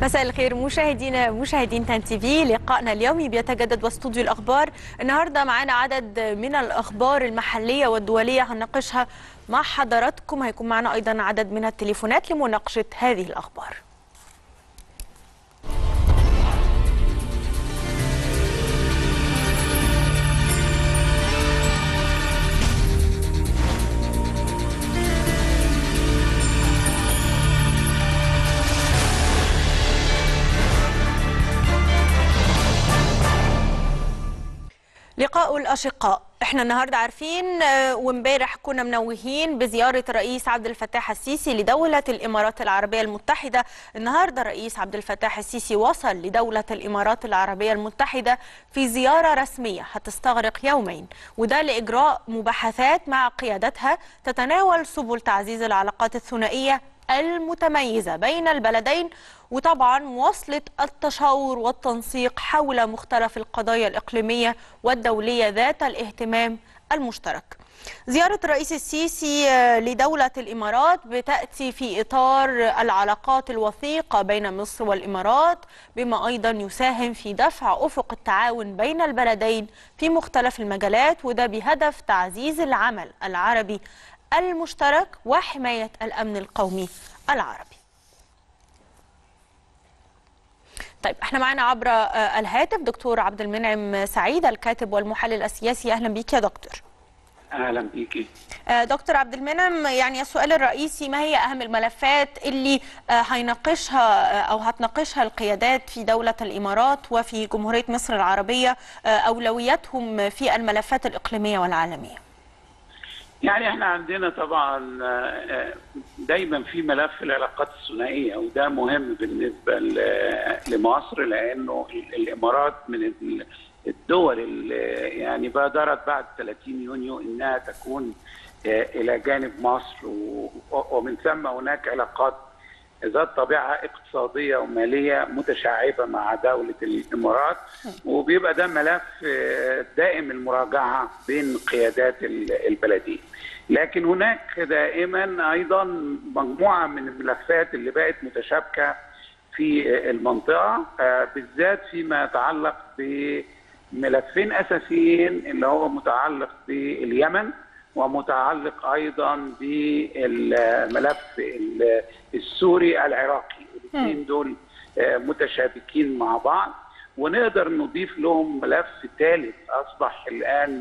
مساء الخير مشاهدين تان تي في. لقائنا اليومي بيتجدد واستوديو الأخبار. النهارده معانا عدد من الأخبار المحلية والدولية هنناقشها مع حضراتكم. هيكون معنا أيضا عدد من التليفونات لمناقشة هذه الأخبار. لقاء الأشقاء، احنا النهارده عارفين وامبارح كنا منوهين بزيارة الرئيس عبد الفتاح السيسي لدولة الإمارات العربية المتحدة. النهارده الرئيس عبد الفتاح السيسي وصل لدولة الإمارات العربية المتحدة في زيارة رسمية هتستغرق يومين، وده لإجراء مباحثات مع قيادتها تتناول سبل تعزيز العلاقات الثنائية المتميزة بين البلدين، وطبعا مواصلة التشاور والتنسيق حول مختلف القضايا الإقليمية والدولية ذات الاهتمام المشترك. زيارة الرئيس السيسي لدولة الإمارات بتأتي في إطار العلاقات الوثيقة بين مصر والإمارات، بما أيضا يساهم في دفع أفق التعاون بين البلدين في مختلف المجالات، وده بهدف تعزيز العمل العربي المشترك وحماية الأمن القومي العربي. طيب احنا معنا عبر الهاتف دكتور عبد المنعم سعيد، الكاتب والمحلل السياسي. اهلا بيك يا دكتور. اهلا بيكي دكتور عبد المنعم، يعني السؤال الرئيسي: ما هي اهم الملفات اللي هيناقشها او هتناقشها القيادات في دولة الامارات وفي جمهورية مصر العربية، اولوياتهم في الملفات الاقليمية والعالمية؟ يعني احنا عندنا طبعا دايما في ملف العلاقات الثنائيه، وده مهم بالنسبه لمصر، لانه الامارات من الدول اللي يعني بادرت بعد 30 يونيو انها تكون الى جانب مصر، ومن ثم هناك علاقات ذات طبيعه اقتصاديه وماليه متشعبه مع دوله الامارات، وبيبقى ده ملف دائم المراجعه بين قيادات البلدين. لكن هناك دائما ايضا مجموعه من الملفات اللي بقت متشابكه في المنطقه، بالذات فيما يتعلق بملفين اساسيين، اللي هو متعلق باليمن ومتعلق ايضا بالملف السوري العراقي. الاثنين دول متشابكين مع بعض، ونقدر نضيف لهم ملف ثالث اصبح الان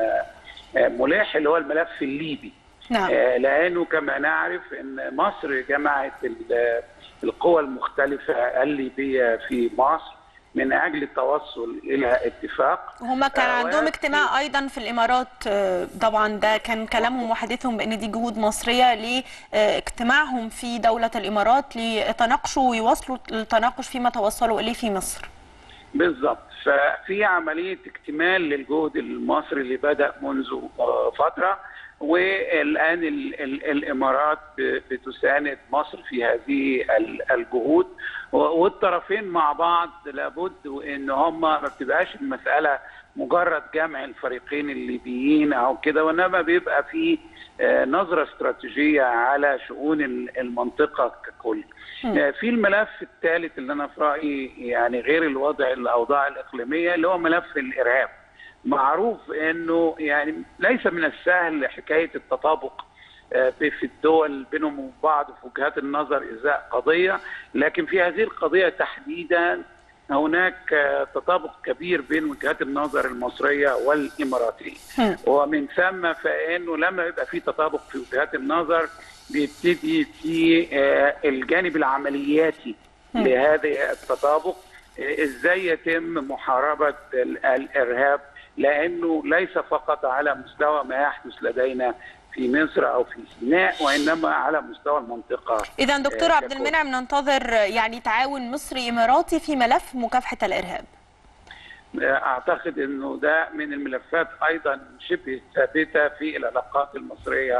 ملح، اللي هو الملف الليبي. نعم. لانه كما نعرف ان مصر جمعت القوى المختلفه الليبيه في مصر من اجل التوصل الى اتفاق. هم كان عندهم اجتماع ايضا في الامارات، طبعا ده كان كلامهم وحديثهم بان دي جهود مصريه لاجتماعهم في دوله الامارات ليتناقشوا ويواصلوا التناقش فيما توصلوا اليه في مصر. بالضبط، ففي عمليه اكتمال للجهد المصري اللي بدا منذ فتره، والان الامارات بتساند مصر في هذه الجهود، والطرفين مع بعض لابد ان هم ما بتبقاش المساله مجرد جمع الفريقين الليبيين او كده، وانما بيبقى في نظره استراتيجيه على شؤون المنطقه ككل. في الملف الثالث اللي انا في رايي يعني غير الاوضاع الاقليميه، اللي هو ملف الارهاب. معروف انه يعني ليس من السهل حكايه التطابق في الدول بينهم وبين بعض في وجهات النظر ازاء قضيه، لكن في هذه القضيه تحديدا هناك تطابق كبير بين وجهات النظر المصريه والاماراتيه، ومن ثم فانه لما يبقى في تطابق في وجهات النظر بيبتدي في الجانب العملياتي لهذا التطابق، ازاي يتم محاربه الارهاب، لانه ليس فقط على مستوى ما يحدث لدينا في مصر او في سيناء، وانما على مستوى المنطقه. اذا دكتور عبد المنعم ننتظر يعني تعاون مصري اماراتي في ملف مكافحه الارهاب. اعتقد انه ده من الملفات ايضا شبه ثابته في العلاقات المصريه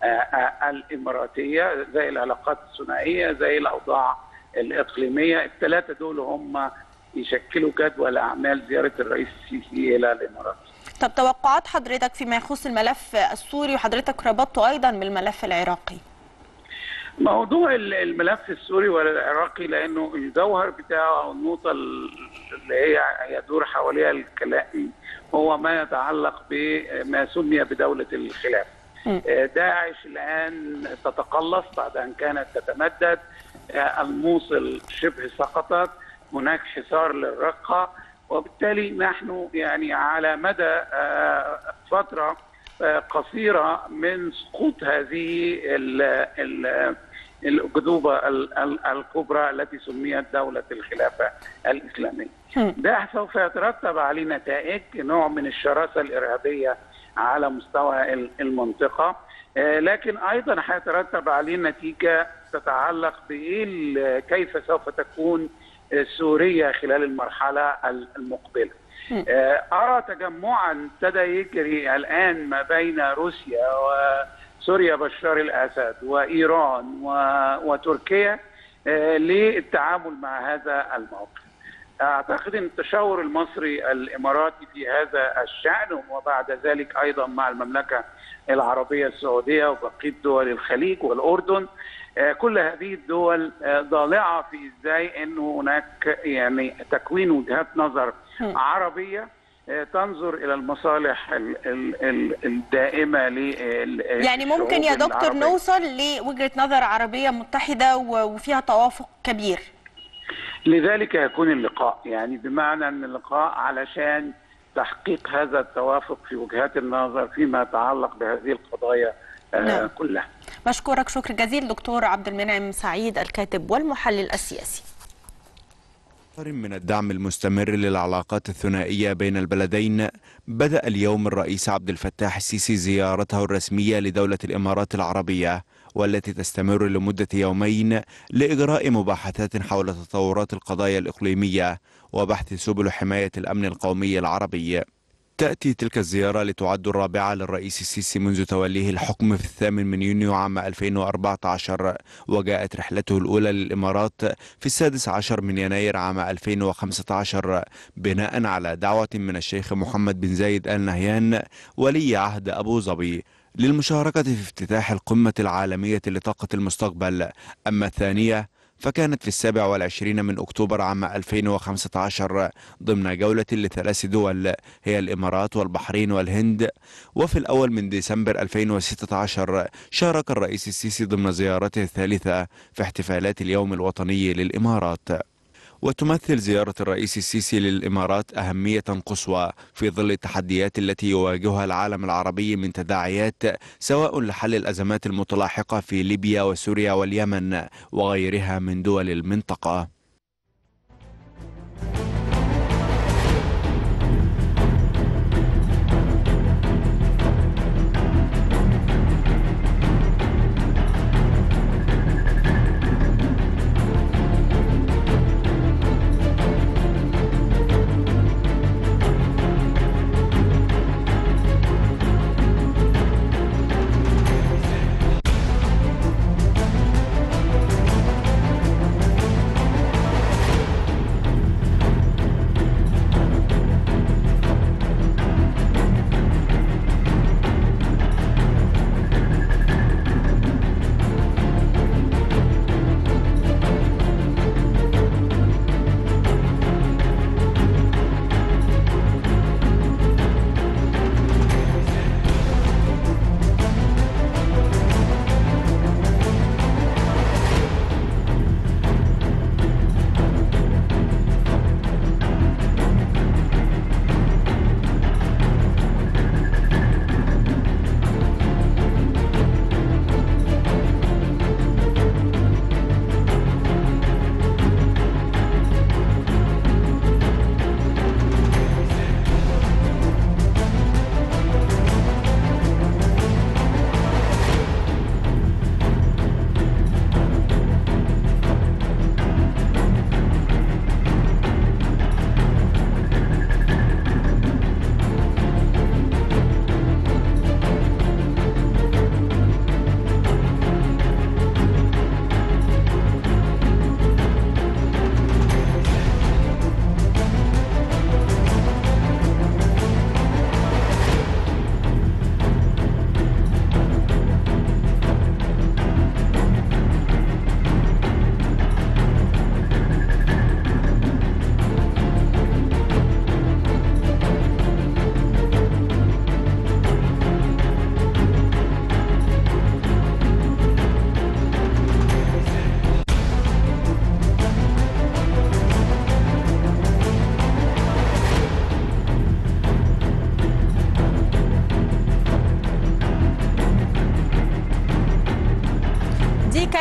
الاماراتيه، زي العلاقات الثنائيه، زي الاوضاع الاقليميه. الثلاثه دول هم يشكلوا جدول اعمال زياره الرئيس السيسي الى الامارات. طب توقعات حضرتك فيما يخص الملف السوري، وحضرتك ربطته ايضا بالملف العراقي؟ موضوع الملف السوري والعراقي، لانه الجوهر بتاعه او النقطه اللي هي يدور حواليها الكلام هو ما يتعلق بما سمي بدوله الخلاف. داعش الان تتقلص بعد ان كانت تتمدد، الموصل شبه سقطت، هناك حصار للرقه، وبالتالي نحن يعني على مدى فتره قصيرة من سقوط هذه الأكذوبة الكبرى التي سميت دولة الخلافة الإسلامية. ده سوف يترتب عليه نتائج نوع من الشراسة الإرهابية على مستوى المنطقة، لكن أيضا هيترتب عليه نتيجة تتعلق كيف سوف تكون سوريا خلال المرحلة المقبلة. أرى تجمعا ابتدى يجري الآن ما بين روسيا وسوريا بشار الأسد وإيران وتركيا للتعامل مع هذا الموقف. أعتقد أن التشاور المصري الإماراتي في هذا الشأن، وبعد ذلك أيضا مع المملكة العربية السعودية وبقية دول الخليج والأردن، كل هذه الدول ضالعة في إزاي أنه هناك يعني تكوين وجهات نظر عربية تنظر إلى المصالح الدائمة يعني ممكن يا دكتور نوصل لوجهة نظر عربية متحدة وفيها توافق كبير. لذلك يكون اللقاء، يعني بمعنى أن اللقاء علشان تحقيق هذا التوافق في وجهات النظر فيما يتعلق بهذه القضايا كلها. بشكرك شكر جزيل دكتور عبد المنعم سعيد، الكاتب والمحلل السياسي. من الدعم المستمر للعلاقات الثنائية بين البلدين، بدأ اليوم الرئيس عبد الفتاح السيسي زيارته الرسمية لدولة الإمارات العربية، والتي تستمر لمدة يومين لإجراء مباحثات حول تطورات القضايا الإقليمية وبحث سبل حماية الأمن القومي العربي. تأتي تلك الزيارة لتعد الرابعة للرئيس السيسي منذ توليه الحكم في 8 يونيو عام 2014، وجاءت رحلته الأولى للإمارات في 16 يناير عام 2015 بناء على دعوة من الشيخ محمد بن زايد آل نهيان ولي عهد أبو ظبي للمشاركة في افتتاح القمة العالمية لطاقة المستقبل. أما الثانية فكانت في 27 أكتوبر عام 2015 ضمن جولة ل3 دول هي الإمارات والبحرين والهند. وفي الأول من ديسمبر 2016 شارك الرئيس السيسي ضمن زيارته الثالثة في احتفالات اليوم الوطني للإمارات. وتمثل زيارة الرئيس السيسي للإمارات أهمية قصوى في ظل التحديات التي يواجهها العالم العربي من تداعيات سواء لحل الأزمات المتلاحقة في ليبيا وسوريا واليمن وغيرها من دول المنطقة.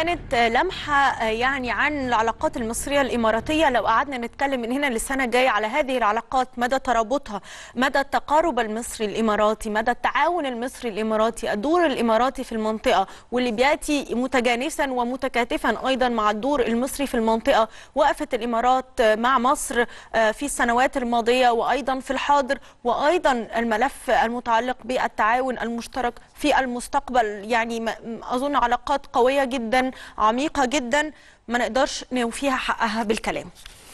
كانت لمحة يعني عن العلاقات المصرية الإماراتية. لو قعدنا نتكلم من هنا للسنة الجاية على هذه العلاقات، مدى ترابطها، مدى التقارب المصري الإماراتي، مدى التعاون المصري الإماراتي، الدور الإماراتي في المنطقة واللي بيأتي متجانسا ومتكاتفا أيضا مع الدور المصري في المنطقة. وقفت الإمارات مع مصر في السنوات الماضية وأيضا في الحاضر، وأيضا الملف المتعلق بالتعاون المشترك في المستقبل. يعني أظن علاقات قوية جدا، عميقة جدا، ما نقدرش نوفيها حقها بالكلام.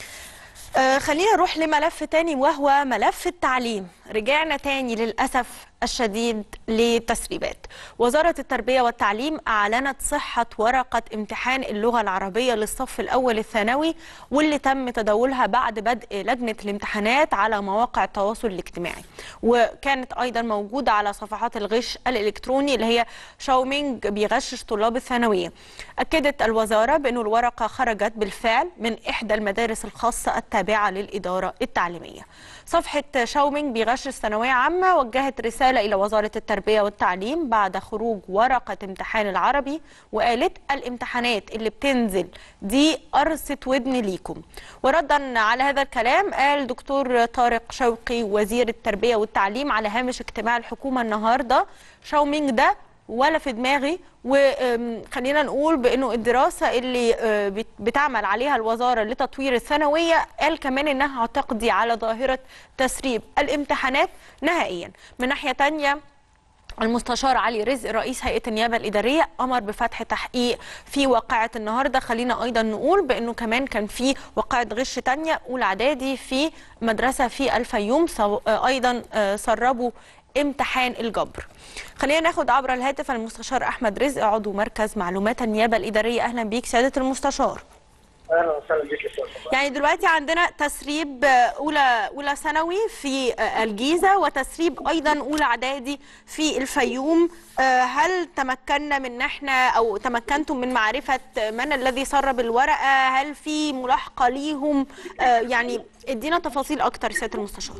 خلينا نروح لملف تاني وهو ملف التعليم. رجعنا تاني للأسف الشديد للتسريبات. وزارة التربية والتعليم أعلنت صحة ورقة امتحان اللغة العربية للصف الأول الثانوي، واللي تم تداولها بعد بدء لجنة الامتحانات على مواقع التواصل الاجتماعي، وكانت أيضا موجودة على صفحات الغش الإلكتروني اللي هي شاومينج بيغشش طلاب الثانوية. أكدت الوزارة بأن الورقة خرجت بالفعل من إحدى المدارس الخاصة التابعة للإدارة التعليمية. صفحة شاومينج بيغشش ثانوية عامة وجهت رسالة إلى وزارة التربية والتعليم بعد خروج ورقة امتحان العربي، وقالت الامتحانات اللي بتنزل دي قرصة ودن ليكم. وردا على هذا الكلام قال دكتور طارق شوقي وزير التربية والتعليم على هامش اجتماع الحكومة النهاردة: شاومينج ده ولا في دماغي. وخلينا نقول بأنه الدراسة اللي بتعمل عليها الوزارة لتطوير الثانوية قال كمان إنها هتقضي على ظاهرة تسريب الامتحانات نهائيا. من ناحية تانية، المستشار علي رزق رئيس هيئة النيابة الإدارية أمر بفتح تحقيق في واقعة النهاردة. خلينا أيضا نقول بأنه كمان كان في واقعة غش تانية أولى إعدادي في مدرسة في الفيوم، أيضا سربوا امتحان الجبر. خلينا ناخد عبر الهاتف المستشار أحمد رزق عضو مركز معلومات النيابة الإدارية. أهلا بيك سيادة المستشار. اهلا وسهلا بك يا استاذ. يعني دلوقتي عندنا تسريب اولى ثانوي في الجيزه، وتسريب ايضا اولى اعدادي في الفيوم. هل تمكنا من احنا او تمكنتم من معرفه من الذي سرب الورقه؟ هل في ملاحقه ليهم؟ يعني ادينا تفاصيل اكتر سياده المستشار.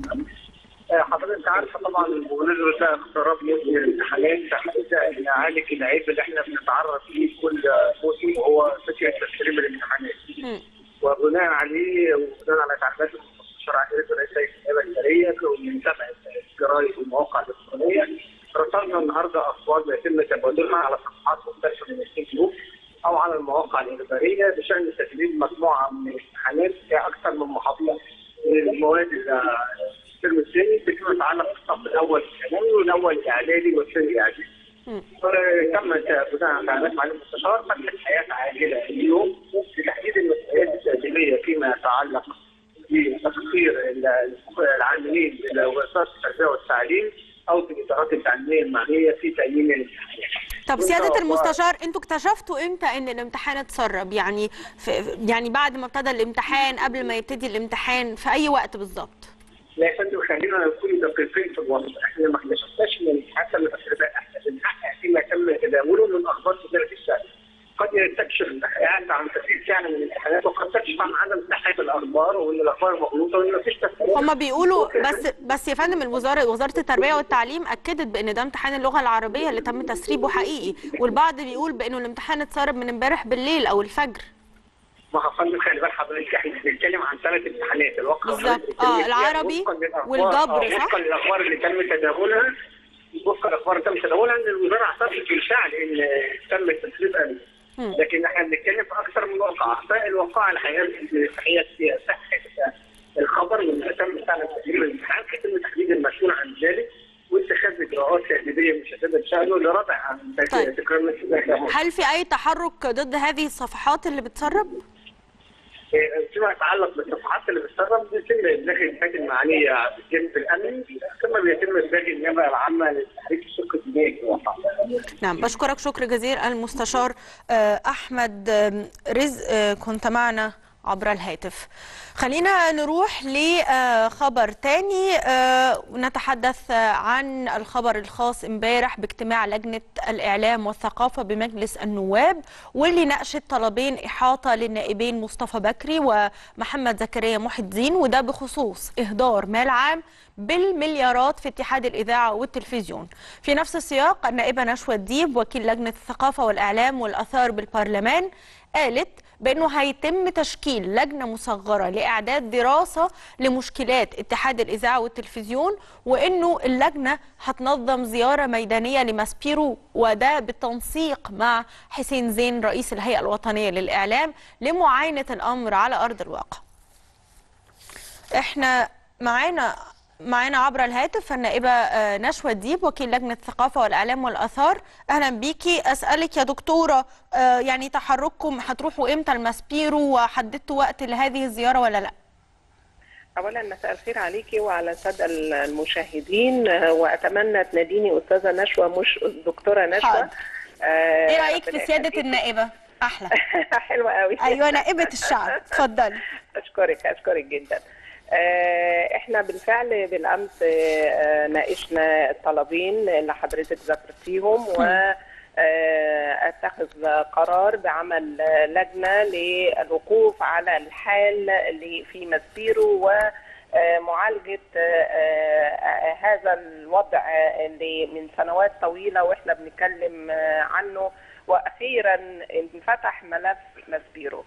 حضرتك عارفه طبعا بمناسبه اقتراب موسم الامتحانات تحديدا نعالج العيب اللي احنا بنتعرض ليه كل موسم، وهو فكره تسريب الامتحانات. وبناء عليه وبناء على تعليمات المستشار علي رزق رئيس هيئه النيابه الاداريه ومن متابعه الجرايد والمواقع الالكترونيه، رسلنا النهارده اخبار بيتم تبادلها على صفحات مختلفه من الفيسبوك او على المواقع الاداريه بشان تسريب مجموعه من الامتحانات في اكثر من محافظه من المواد الترم الثاني بما يتعلق بالصف الاول الثانوي والاول الاعدادي والثاني الاعدادي. تم بناء على تعليمات معالي المستشار فتح حياه عاجله اليوم لتحديد المسؤوليات التاديبيه فيما يتعلق بتقصير العاملين بوزاره التربيه والتعليم او في الادارات التعليميه المعنيه في تامين الامتحانات. طب سياده المستشار، انتوا اكتشفتوا امتى ان الامتحان اتسرب؟ يعني بعد ما ابتدى الامتحان، قبل ما يبتدي الامتحان، في اي وقت بالظبط؟ لا يا فندم، خلينا نكون دقيقين في الوصف. احنا ما اكتشفناش من حتى التسريبات، احنا بنحقق فيما تم تداوله من اخبار وزاره الشأن. قد تكشف التحقيقات عن تسريب فعلا من الامتحانات، وقد تكشف عن عدم صحه الاخبار وان الاخبار مغلوطه وان ما فيش تسريب. هم بيقولوا بس يا فندم، وزاره التربيه والتعليم اكدت بان ده امتحان اللغه العربيه اللي تم تسريبه حقيقي، والبعض بيقول بانه الامتحان اتسرب من امبارح بالليل او الفجر. ما هو فندم خلي بال حضرتك، احنا بنتكلم عن 3 امتحانات، الواقع بالظبط العربي والجبر، صح؟ وفقا للاخبار اللي تم تداولها، وفقا للاخبار اللي تم تداولها ان الوزاره اعترفت بالفعل ان تم التسريب امني. لكن احنا بنتكلم في اكثر من واقعه، فالواقعه الحقيقه فيها صحه الخبر لما تم فعلا تسريب الامتحان، يتم تحديد المسؤول عن ذلك واتخاذ اجراءات تاديبيه مشدده بشانه لردع عن تكرار مثل. هل في اي تحرك ضد هذه الصفحات اللي بتسرب؟ فيما يتعلق بالصفحات اللي بتسرب بيتم ابلاغ الجهات المعنيه بالجانب الامني، ثم بيتم ابلاغ النيابه العامه لتحريك الشق الجنائي في الواقع. نعم، بشكرك شكر جزيل المستشار احمد رزق، كنت معنا عبر الهاتف. خلينا نروح لخبر تاني ونتحدث عن الخبر الخاص امبارح باجتماع لجنة الإعلام والثقافة بمجلس النواب، واللي ناقشت طلبين إحاطة للنائبين مصطفى بكري ومحمد زكريا محي الدين، وده بخصوص إهدار مال عام بالمليارات في اتحاد الإذاعة والتلفزيون. في نفس السياق النائبة نشوى الديب وكيل لجنة الثقافة والإعلام والآثار بالبرلمان قالت بأنه هيتم تشكيل لجنة مصغرة لإعداد دراسة لمشكلات اتحاد الإذاعة والتلفزيون، وأنه اللجنة هتنظم زيارة ميدانية لماسبيرو، وده بالتنسيق مع حسين زين رئيس الهيئة الوطنية للإعلام لمعاينة الأمر على أرض الواقع. احنا معانا عبر الهاتف النائبة نشوى الديب وكيل لجنة الثقافة والإعلام والآثار. أهلا بيكي. أسألك يا دكتورة، يعني تحرككم هتروحوا إمتى الماسبيرو، وحددتوا وقت لهذه الزيارة ولا لا؟ أولا مساء الخير عليكي وعلى السادة المشاهدين، وأتمنى تناديني أستاذة نشوى مش دكتورة نشوى. إيه رأيك في سيادة النائبة؟ أحلى. حلوة قوي. أيوة نائبة الشعب، اتفضلي. أشكرك جدا. احنا بالفعل بالامس ناقشنا الطلبين اللي حضرتك ذكرتيهم، واتخذ قرار بعمل لجنه للوقوف على الحال اللي في ماسبيرو ومعالجه هذا الوضع اللي من سنوات طويله واحنا بنتكلم عنه، واخيرا انفتح ملف ماسبيرو.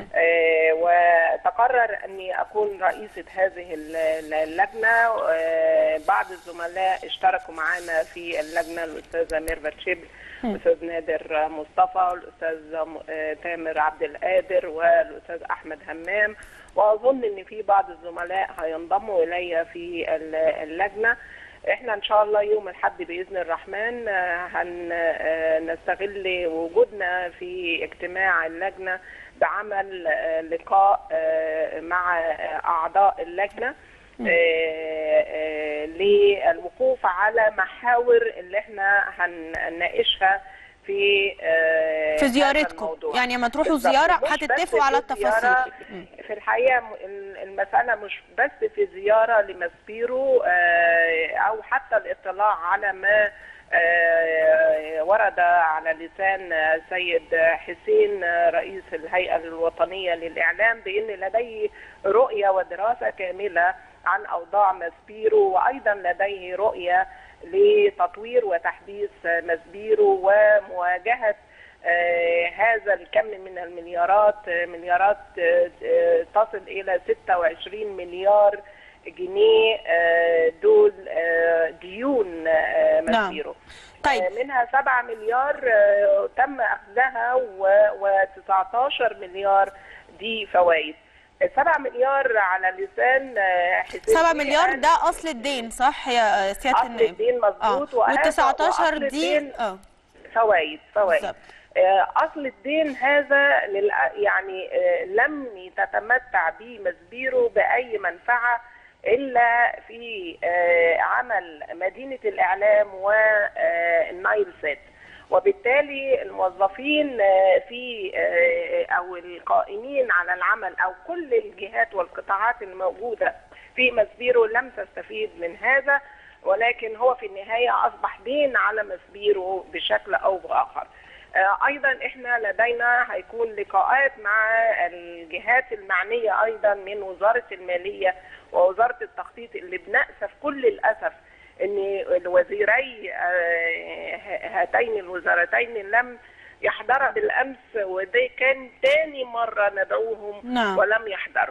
وتقرر اني اكون رئيسة هذه اللجنة. بعض الزملاء اشتركوا معنا في اللجنة، الاستاذة ميرفت شبل، الاستاذ نادر مصطفى، الاستاذ تامر عبد القادر، والاستاذ احمد همام، واظن ان في بعض الزملاء هينضموا الي في اللجنة. احنا ان شاء الله يوم الاحد باذن الرحمن هنستغل وجودنا في اجتماع اللجنه بعمل لقاء مع اعضاء اللجنه للوقوف على محاور اللي احنا هنناقشها في زيارتكم. يعني لما تروحوا زياره هتتفقوا على التفاصيل. في الحقيقه المساله مش بس في زياره لماسبيرو او حتى الاطلاع على ما ورد على لسان السيد حسين رئيس الهيئه الوطنيه للاعلام بان لديه رؤيه ودراسه كامله عن اوضاع ماسبيرو، وايضا لديه رؤيه لتطوير وتحديث ماسبيرو ومواجهة هذا الكم من مليارات تصل إلى 26 مليار جنيه دول ديون ماسبيرو. طيب. منها 7 مليار تم أخذها و19 مليار دي فوائد. 7 مليار على لسان حسين 7 مليار ده اصل الدين صح يا سياده النائب؟ اصل الدين مظبوط. وال19 دي فوائد. اصل الدين هذا يعني لم تتمتع به ماسبيرو باي منفعه الا في عمل مدينه الاعلام والنايل سات، وبالتالي الموظفين في او القائمين على العمل او كل الجهات والقطاعات الموجوده في ماسبيرو لم تستفيد من هذا، ولكن هو في النهايه اصبح دين على ماسبيرو بشكل او باخر. ايضا احنا لدينا هيكون لقاءات مع الجهات المعنيه ايضا من وزاره الماليه ووزاره التخطيط، اللي بنأسف كل الاسف ان الوزيري هاتين الوزارتين لم يحضرا بالامس، وده كان ثاني مره ندعوهم ولم يحضروا.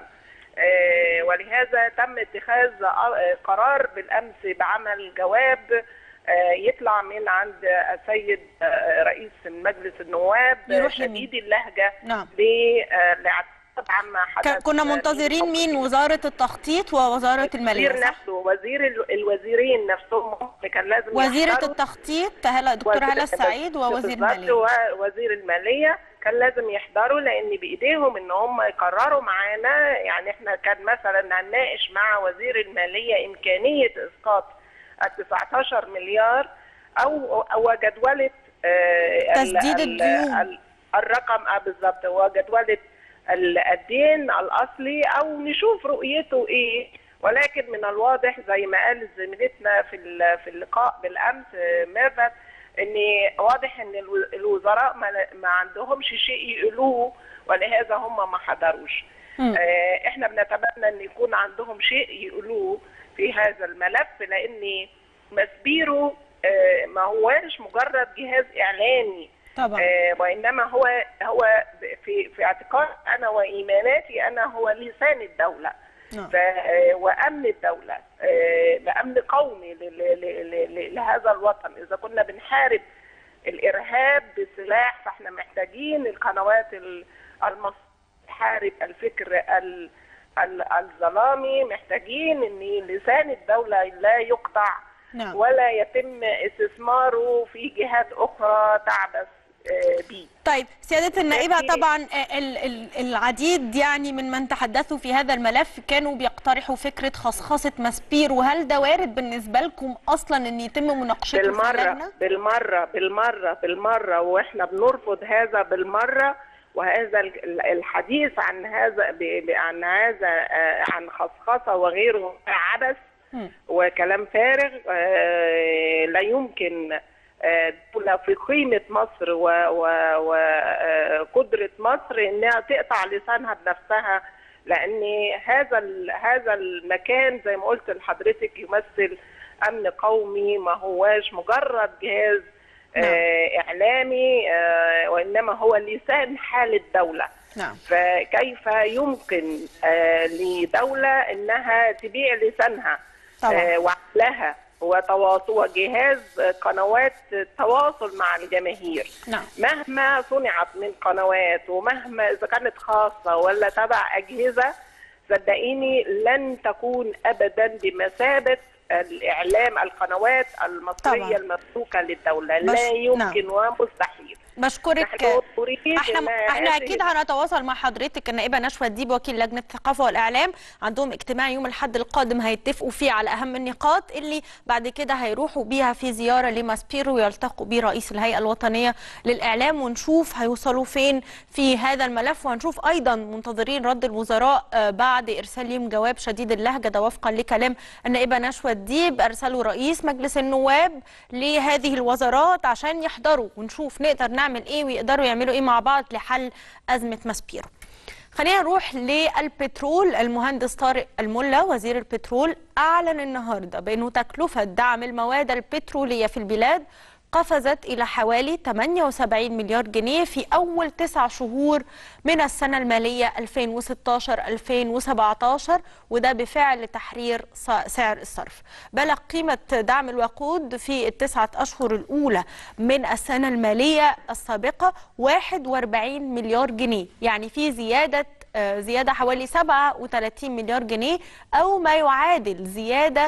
ولهذا تم اتخاذ قرار بالامس بعمل جواب يطلع من عند السيد رئيس مجلس النواب شديد اللهجه لاعتراض عما حدث. كنا منتظرين مين؟ وزاره التخطيط ووزاره الماليه وزير نفسه، الوزيرين نفسهم كان لازم وزيره التخطيط دكتوره هالة السعيد ووزير الماليه ووزير الماليه كان لازم يحضروا، لان بايديهم ان هم يقرروا معانا. يعني احنا كان مثلا هنناقش مع وزير الماليه امكانيه اسقاط ال 19 مليار او جدوله تسديد الديون، الرقم بالظبط، وجدوله الدين الاصلي او نشوف رؤيته ايه. ولكن من الواضح زي ما قالت زميلتنا في اللقاء بالامس ميرفت ان واضح ان الوزراء ما عندهمش شيء يقولوه، ولهذا هم ما حضروش. احنا بنتمنى ان يكون عندهم شيء يقولوه في هذا الملف، لان ماسبيرو ما هواش مجرد جهاز اعلامي طبعا، وانما هو في اعتقاد انا وايماناتي انا هو لسان الدوله وامن الدوله، لامن قومي لهذا الوطن. اذا كنا بنحارب الارهاب بسلاح فاحنا محتاجين القنوات المصريه تحارب الفكر الظلامي، محتاجين ان لسان الدوله لا يقطع ولا يتم استثماره في جهات اخرى تعبث بيه. طيب سيادة النائبة، طبعا العديد يعني من تحدثوا في هذا الملف كانوا بيقترحوا فكرة خصخصة ماسبيرو، وهل ده وارد بالنسبة لكم أصلا أن يتم مناقشته في اللجنة؟ بالمرة وإحنا بنرفض هذا بالمرة. وهذا الحديث عن خصخصة وغيره عبث وكلام فارغ. لا يمكن دولة في قيمة مصر وقدرة مصر انها تقطع لسانها بنفسها، لان هذا المكان زي ما قلت لحضرتك يمثل امن قومي، ما هواش مجرد جهاز اعلامي وانما هو لسان حال الدولة. فكيف يمكن لدولة انها تبيع لسانها وعقلها وجهاز قنوات التواصل مع الجماهير؟ مهما صنعت من قنوات ومهما إذا كانت خاصة ولا تبع أجهزة، صدقيني لن تكون أبدا بمثابة الإعلام القنوات المصرية المملوكة للدولة. لا يمكن ومستحيل. بشكرك. احنا اكيد هنتواصل مع حضرتك النائبه نشوى الديب وكيل لجنه الثقافه والاعلام، عندهم اجتماع يوم الاحد القادم هيتفقوا فيه على اهم النقاط اللي بعد كده هيروحوا بيها في زياره لماسبيرو ويلتقوا بيه رئيس الهيئه الوطنيه للاعلام، ونشوف هيوصلوا فين في هذا الملف. وهنشوف ايضا منتظرين رد الوزراء بعد ارسال لهم جواب شديد اللهجه، ده وفقا لكلام النائبه نشوى الديب ارسلوا رئيس مجلس النواب لهذه الوزارات عشان يحضروا، ونشوف نقدر نعمل ايه ويقدروا يعملوا ايه مع بعض لحل ازمه ماسبيرو. خلينا نروح للبترول. المهندس طارق الملا وزير البترول اعلن النهارده بانه تكلفه دعم المواد البتروليه في البلاد قفزت إلى حوالي 78 مليار جنيه في أول 9 شهور من السنة المالية 2016-2017، وده بفعل تحرير سعر الصرف. بلغ قيمة دعم الوقود في ال9 أشهر الأولى من السنة المالية السابقة 41 مليار جنيه، يعني في زيادة حوالي 37 مليار جنيه أو ما يعادل زيادة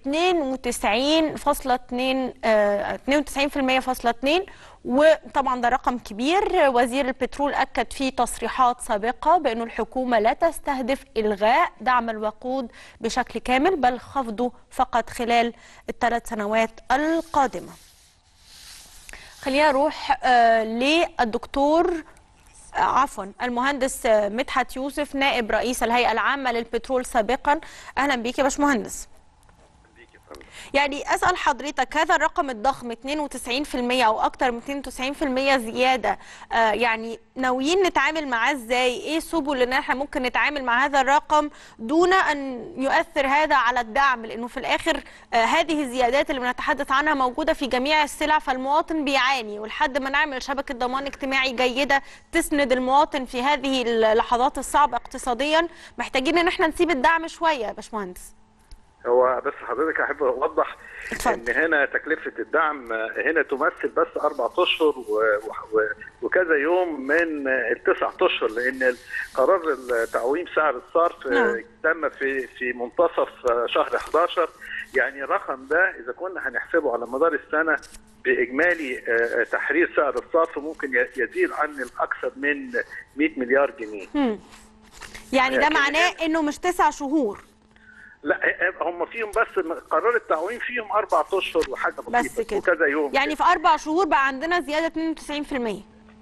92.2%، وطبعا ده رقم كبير. وزير البترول أكد في تصريحات سابقة بأن الحكومة لا تستهدف إلغاء دعم الوقود بشكل كامل، بل خفضه فقط خلال ال3 سنوات القادمة. خلينا نروح للدكتور المهندس مدحت يوسف نائب رئيس الهيئة العامة للبترول سابقا. أهلا بيك يا باشمهندس. يعني أسأل حضرتك، هذا الرقم الضخم 92% أو أكثر من 92% زيادة، يعني ناويين نتعامل معاه إزاي؟ إيه سبل إن احنا ممكن نتعامل مع هذا الرقم دون أن يؤثر هذا على الدعم؟ لأنه في الآخر هذه الزيادات اللي بنتحدث عنها موجودة في جميع السلع، فالمواطن بيعاني، ولحد ما نعمل شبكة ضمان اجتماعي جيدة تسند المواطن في هذه اللحظات الصعبة اقتصاديا، محتاجين إن احنا نسيب الدعم شوية يا باشمهندس. هو بس حضرتك احب اوضح ان هنا تكلفه الدعم هنا تمثل بس 4 اشهر وكذا يوم من ال9 اشهر، لان قرار تعويم سعر الصرف تم في منتصف شهر 11. يعني الرقم ده اذا كنا هنحسبه على مدار السنه باجمالي تحرير سعر الصرف ممكن يزيد عن الاكثر من 100 مليار جنيه. يعني ده معناه انه مش 9 شهور؟ لا، هم فيهم بس قرار التعويم فيهم 4 اشهر وحاجه بسيطه وكذا يوم، يعني في 4 شهور بقى عندنا زياده 92%.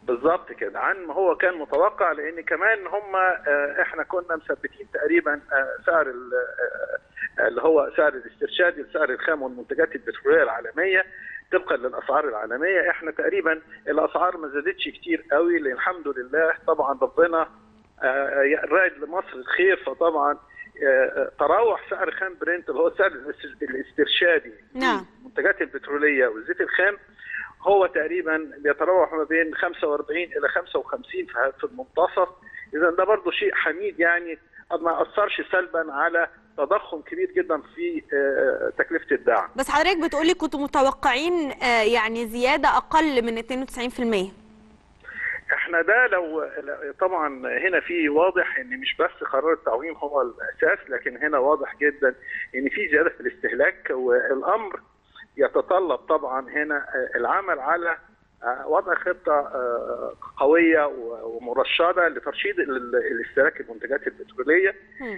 بالظبط كده، عن ما هو كان متوقع، لان كمان هم احنا كنا مثبتين تقريبا سعر اللي هو سعر الاسترشادي لسعر الخام والمنتجات البتروليه العالميه طبقا للاسعار العالميه. احنا تقريبا الاسعار ما زادتش كتير قوي، لان الحمد لله طبعا ربنا رائد لمصر الخير. فطبعا تراوح سعر خام برنت اللي هو السعر الاسترشادي للمنتجات البتروليه والزيت الخام هو تقريبا بيتراوح ما بين 45 الى 55 في المنتصف. اذا ده برضه شيء حميد، يعني ما اثرش سلبا على تضخم كبير جدا في تكلفه الدعم. بس حضرتك بتقولي كنتوا متوقعين يعني زياده اقل من 92%. احنا ده لو طبعا هنا في واضح ان مش بس قرار التعويم هو الاساس، لكن هنا واضح جدا ان في زياده في الاستهلاك، والامر يتطلب طبعا هنا العمل على وضع خطه قويه ومرشده لترشيد الاستهلاك المنتجات البتروليه.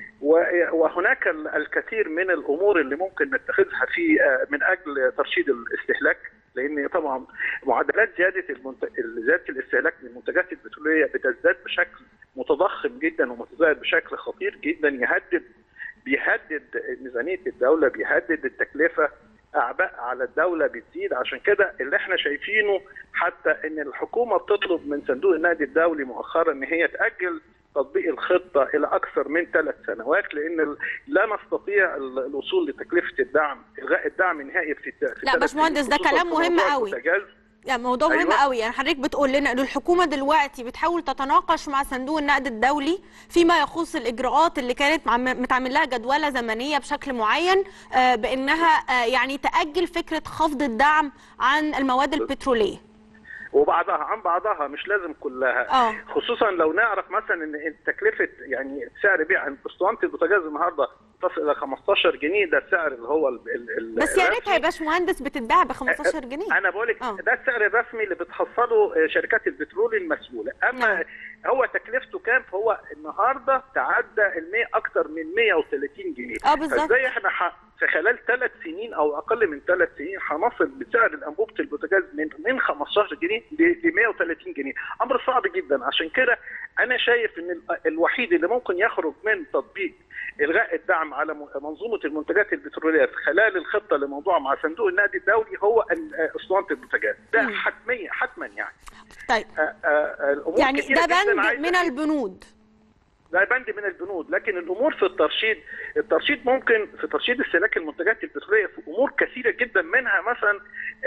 وهناك الكثير من الامور اللي ممكن نتخذها في من اجل ترشيد الاستهلاك، لان طبعا معدلات زياده الاستهلاك للمنتجات البتروليه بتزداد بشكل متضخم جدا ومتزايد بشكل خطير جدا، بيهدد ميزانيه الدوله، بيهدد التكلفه، اعباء على الدوله بتزيد. عشان كده اللي احنا شايفينه حتى ان الحكومه بتطلب من صندوق النقد الدولي مؤخرا ان هي تاجل تطبيق الخطه الى اكثر من 3 سنوات، لان لا نستطيع الوصول لتكلفه الدعم، الغاء الدعم نهائي في لا باشمهندس، ده كلام مهم قوي. يعني موضوع مهم قوي. يعني حضرتك بتقول لنا ان الحكومه دلوقتي بتحاول تتناقش مع صندوق النقد الدولي فيما يخص الاجراءات اللي كانت متعمل لها جدوله زمنيه بشكل معين، بانها يعني تاجل فكره خفض الدعم عن المواد البتروليه وبعضها عن بعضها، مش لازم كلها. خصوصا لو نعرف مثلا ان تكلفه يعني سعر بيع اسطوانه البوتاجاز النهارده تصل الى 15 جنيه، ده السعر اللي هو بس يا ريتها يا باشمهندس بتتباع ب 15 جنيه. انا بقول لك ده السعر الرسمي اللي بتحصله شركات البترول المسؤوله. اما هو تكلفته كام؟ فهو النهارده تعدى اكثر من 130 جنيه. بالظبط. فازاي احنا في خلال 3 سنين او اقل من 3 سنين هنصل بسعر الانبوبه البوتاجاز من 15 جنيه ل 130 جنيه؟ امر صعب جدا. عشان كده انا شايف ان الوحيد اللي ممكن يخرج من تطبيق الغاء الدعم على منظومه المنتجات البتروليه في خلال الخطه اللي موضوعه مع صندوق النقد الدولي هو اسطوانه البوتاجاز. ده حتما يعني. طيب يعني ده بند من البنود، ده بند من البنود، لكن الامور في الترشيد ممكن في ترشيد استهلاك المنتجات البتروليه في امور كثيره جدا، منها مثلا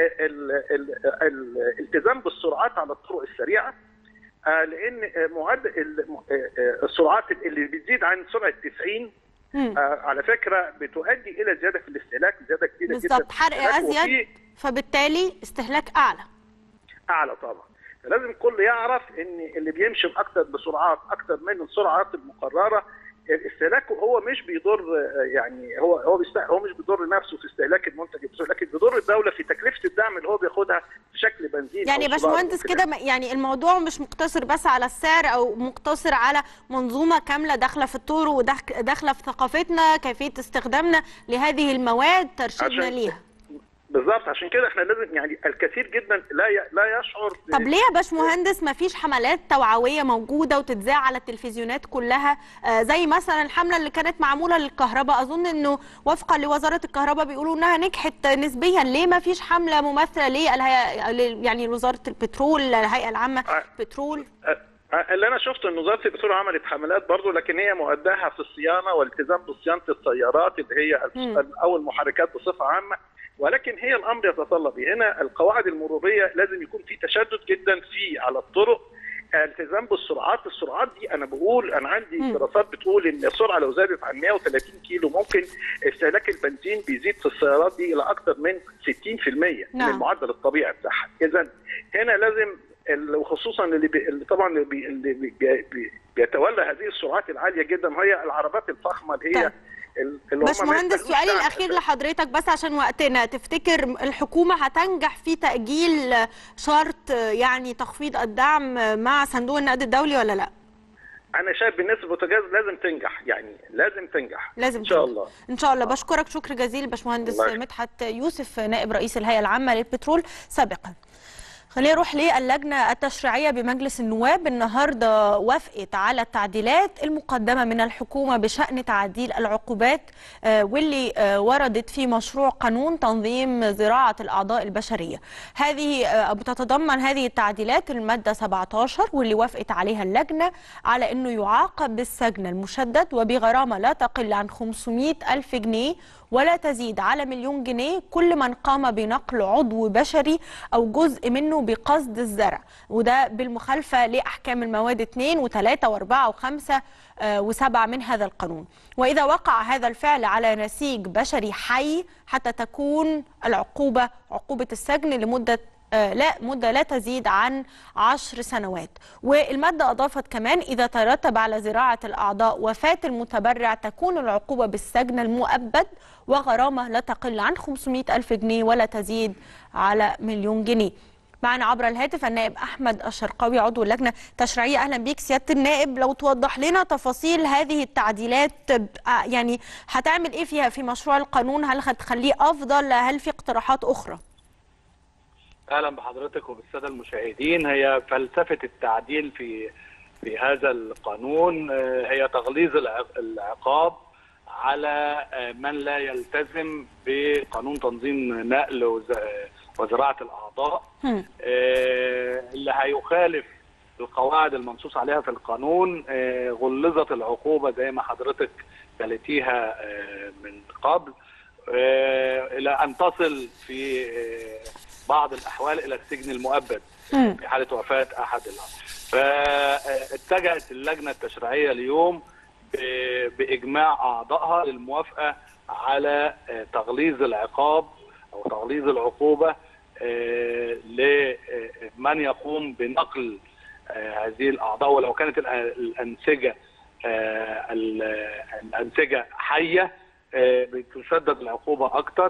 الالتزام بالسرعات على الطرق السريعه، لان معدل السرعات اللي بتزيد عن سرعه 90 على فكره بتؤدي الى زياده في الاستهلاك، زياده كبيره جدا بالظبط، حرق ازيد، فبالتالي استهلاك اعلى طبعا. فلازم الكل يعرف ان اللي بيمشي بسرعات اكثر من السرعات المقرره استهلاكه هو مش بيضر، يعني هو مش بيضر نفسه في استهلاك المنتج، لكن بيضر الدوله في تكلفه الدعم اللي هو بياخدها في شكل بنزين. يعني يا باشمهندس كده يعني الموضوع مش مقتصر بس على السعر او مقتصر على منظومه كامله داخله في الطرق وداخله في ثقافتنا، كيفيه استخدامنا لهذه المواد، ترشيدنا ليها. بالظبط. عشان كده احنا لازم يعني الكثير جدا لا يشعر. طب ليه يا باشمهندس ما فيش حملات توعويه موجوده وتتذاع على التلفزيونات كلها، زي مثلا الحمله اللي كانت معموله للكهرباء؟ اظن انه وفقا لوزاره الكهرباء بيقولوا انها نجحت نسبيا. ليه ما فيش حمله مماثله؟ ليه يعني وزاره البترول، الهيئه العامه للبترول؟ اللي انا شفته ان وزاره البترول عملت حملات برضه، لكن هي مؤداها في الصيانه والالتزام بصيانه السيارات اللي هي او المحركات بصفه عامه. ولكن هي الامر يتطلب هنا القواعد المروريه لازم يكون في تشدد جدا على الطرق، التزام بالسرعات. السرعات دي انا عندي دراسات بتقول ان السرعه لو زادت عن 130 كيلو ممكن استهلاك البنزين بيزيد في السيارات دي الى اكثر من 60% من المعدل الطبيعي بتاعها. اذا هنا لازم، وخصوصا اللي طبعا اللي بيتولى هذه السرعات العاليه جدا هي العربات الفخمه اللي هي باشمهندس، سؤالي الاخير لحضرتك بس عشان وقتنا، تفتكر الحكومه هتنجح في تاجيل شرط يعني تخفيض الدعم مع صندوق النقد الدولي ولا لا؟ انا شايف بالنسبه للبوتاجاز لازم تنجح، يعني لازم تنجح ان شاء الله. ان شاء الله. بشكرك شكر جزيل باشمهندس مدحت يوسف، نائب رئيس الهيئه العامه للبترول سابقا. خلينا نروح للجنة التشريعية بمجلس النواب. النهاردة وافقت على التعديلات المقدمة من الحكومة بشأن تعديل العقوبات واللي وردت في مشروع قانون تنظيم زراعة الأعضاء البشرية. هذه بتتضمن هذه التعديلات المادة 17 واللي وافقت عليها اللجنة على أنه يعاقب بالسجن المشدد وبغرامة لا تقل عن 500,000 جنيه ولا تزيد على 1,000,000 جنيه كل من قام بنقل عضو بشري أو جزء منه بقصد الزرع، وده بالمخالفة لأحكام المواد 2 و3 و4 و5 و7 من هذا القانون. وإذا وقع هذا الفعل على نسيج بشري حي حتى تكون العقوبة عقوبة السجن لمدة مدة لا تزيد عن 10 سنوات. والمادة أضافت كمان إذا ترتب على زراعة الأعضاء وفاة المتبرع تكون العقوبة بالسجن المؤبد وغرامة لا تقل عن 500,000 جنيه ولا تزيد على 1,000,000 جنيه. معنا عبر الهاتف النائب أحمد الشرقاوي عضو اللجنة التشريعية. أهلا بيك سيادة النائب، لو توضح لنا تفاصيل هذه التعديلات، يعني هتعمل إيه فيها في مشروع القانون؟ هل هتخليه أفضل؟ هل في اقتراحات أخرى؟ اهلا بحضرتك وبالساده المشاهدين. هي فلسفه التعديل في هذا القانون هي تغليظ العقاب على من لا يلتزم بقانون تنظيم نقل وزراعه الاعضاء، اللي هيخالف القواعد المنصوص عليها في القانون. غلظت العقوبه زي ما حضرتك قالتيها من قبل، الى ان تصل في بعض الأحوال إلى السجن المؤبد في حالة وفاة أحد الأعضاء. فاتجهت اللجنة التشريعية اليوم بإجماع أعضائها للموافقة على تغليظ العقاب أو تغليظ العقوبة لمن يقوم بنقل هذه الأعضاء ولو كانت الأنسجة حية بتشدد العقوبة أكتر.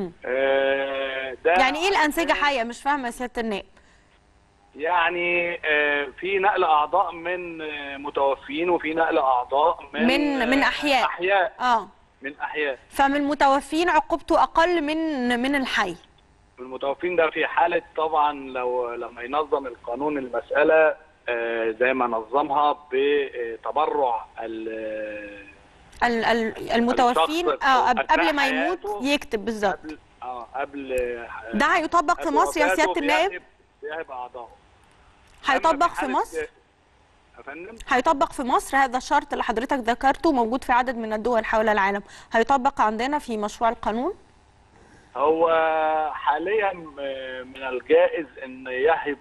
يعني ايه الأنسجة حية؟ مش فاهمة يا سيادة النائب. يعني في نقل أعضاء من متوفين وفي نقل أعضاء من أحياء. من أحياء. فمن المتوفين عقوبته أقل من الحي. المتوفين ده في حالة طبعا لما ينظم القانون المسألة زي ما نظمها بتبرع المتوفين قبل ما يموت يكتب بالظبط. قبل ده هيطبق في مصر يا سيادة النائب؟ بيهب أعضائه. هيطبق في مصر؟ يا فندم؟ هيطبق في مصر هذا الشرط اللي حضرتك ذكرته موجود في عدد من الدول حول العالم، هيطبق عندنا في مشروع القانون؟ هو حاليا من الجائز ان يهب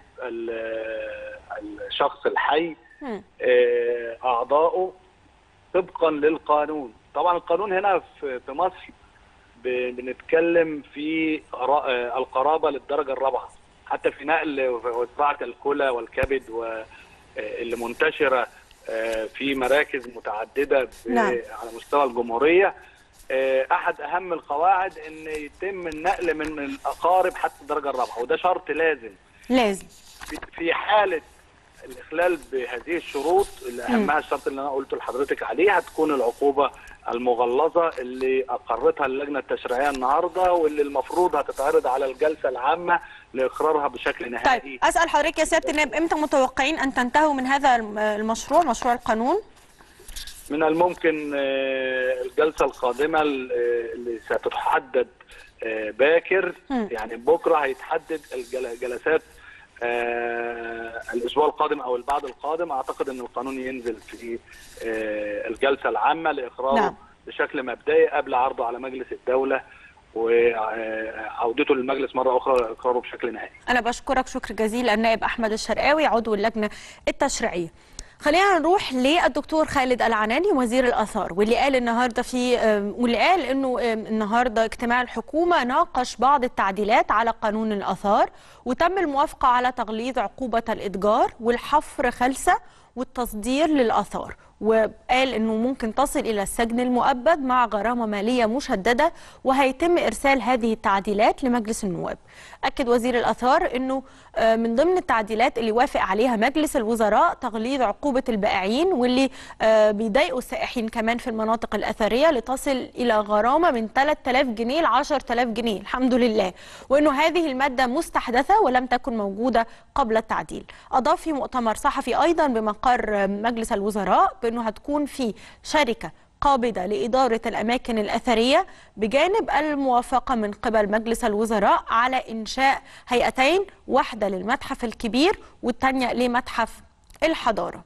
الشخص الحي أعضائه طبقا للقانون. طبعا القانون هنا في مصر بنتكلم في القرابة للدرجة الرابعة، حتى في نقل وزراعة الكلى والكبد واللي منتشرة في مراكز متعددة على مستوى الجمهورية. أحد أهم القواعد إن يتم النقل من الأقارب حتى الدرجة الرابعة، وده شرط لازم. في حالة الإخلال بهذه الشروط اللي أهمها الشرط اللي أنا قلته لحضرتك عليه، هتكون العقوبة المغلظة اللي أقرتها اللجنة التشريعية النهاردة واللي المفروض هتتعرض على الجلسة العامة لإقرارها بشكل نهائي. طيب أسأل حضرتك يا سيادة النائب، إمتى متوقعين أن تنتهوا من هذا المشروع، مشروع القانون؟ من الممكن الجلسة القادمة اللي ستتحدد باكر، يعني بكرة هيتحدد الجلسات الأسبوع القادم أو البعد القادم. أعتقد أن القانون ينزل في الجلسة العامة لإقراره بشكل مبدئي قبل عرضه على مجلس الدولة وعودته للمجلس مرة أخرى لإقراره بشكل نهائي. أنا بشكرك شكر جزيل النائب أحمد الشرقاوي عضو اللجنة التشريعية. خلينا نروح للدكتور خالد العناني وزير الآثار، واللي قال انه النهارده اجتماع الحكومة ناقش بعض التعديلات على قانون الآثار وتم الموافقة على تغليظ عقوبة الإتجار والحفر خلسة والتصدير للآثار، وقال انه ممكن تصل الى السجن المؤبد مع غرامة مالية مشددة، وهيتم ارسال هذه التعديلات لمجلس النواب. اكد وزير الاثار انه من ضمن التعديلات اللي وافق عليها مجلس الوزراء تغليظ عقوبة البائعين واللي بيضايقوا السائحين كمان في المناطق الأثرية لتصل إلى غرامة من 3000 جنيه ل 10000 جنيه الحمد لله، وأنه هذه المادة مستحدثة ولم تكن موجودة قبل التعديل. أضاف في مؤتمر صحفي أيضا بمقر مجلس الوزراء بأنه هتكون في شركة قابضة لإدارة الأماكن الأثرية بجانب الموافقة من قبل مجلس الوزراء على إنشاء هيئتين، واحدة للمتحف الكبير والثانية لمتحف الحضارة.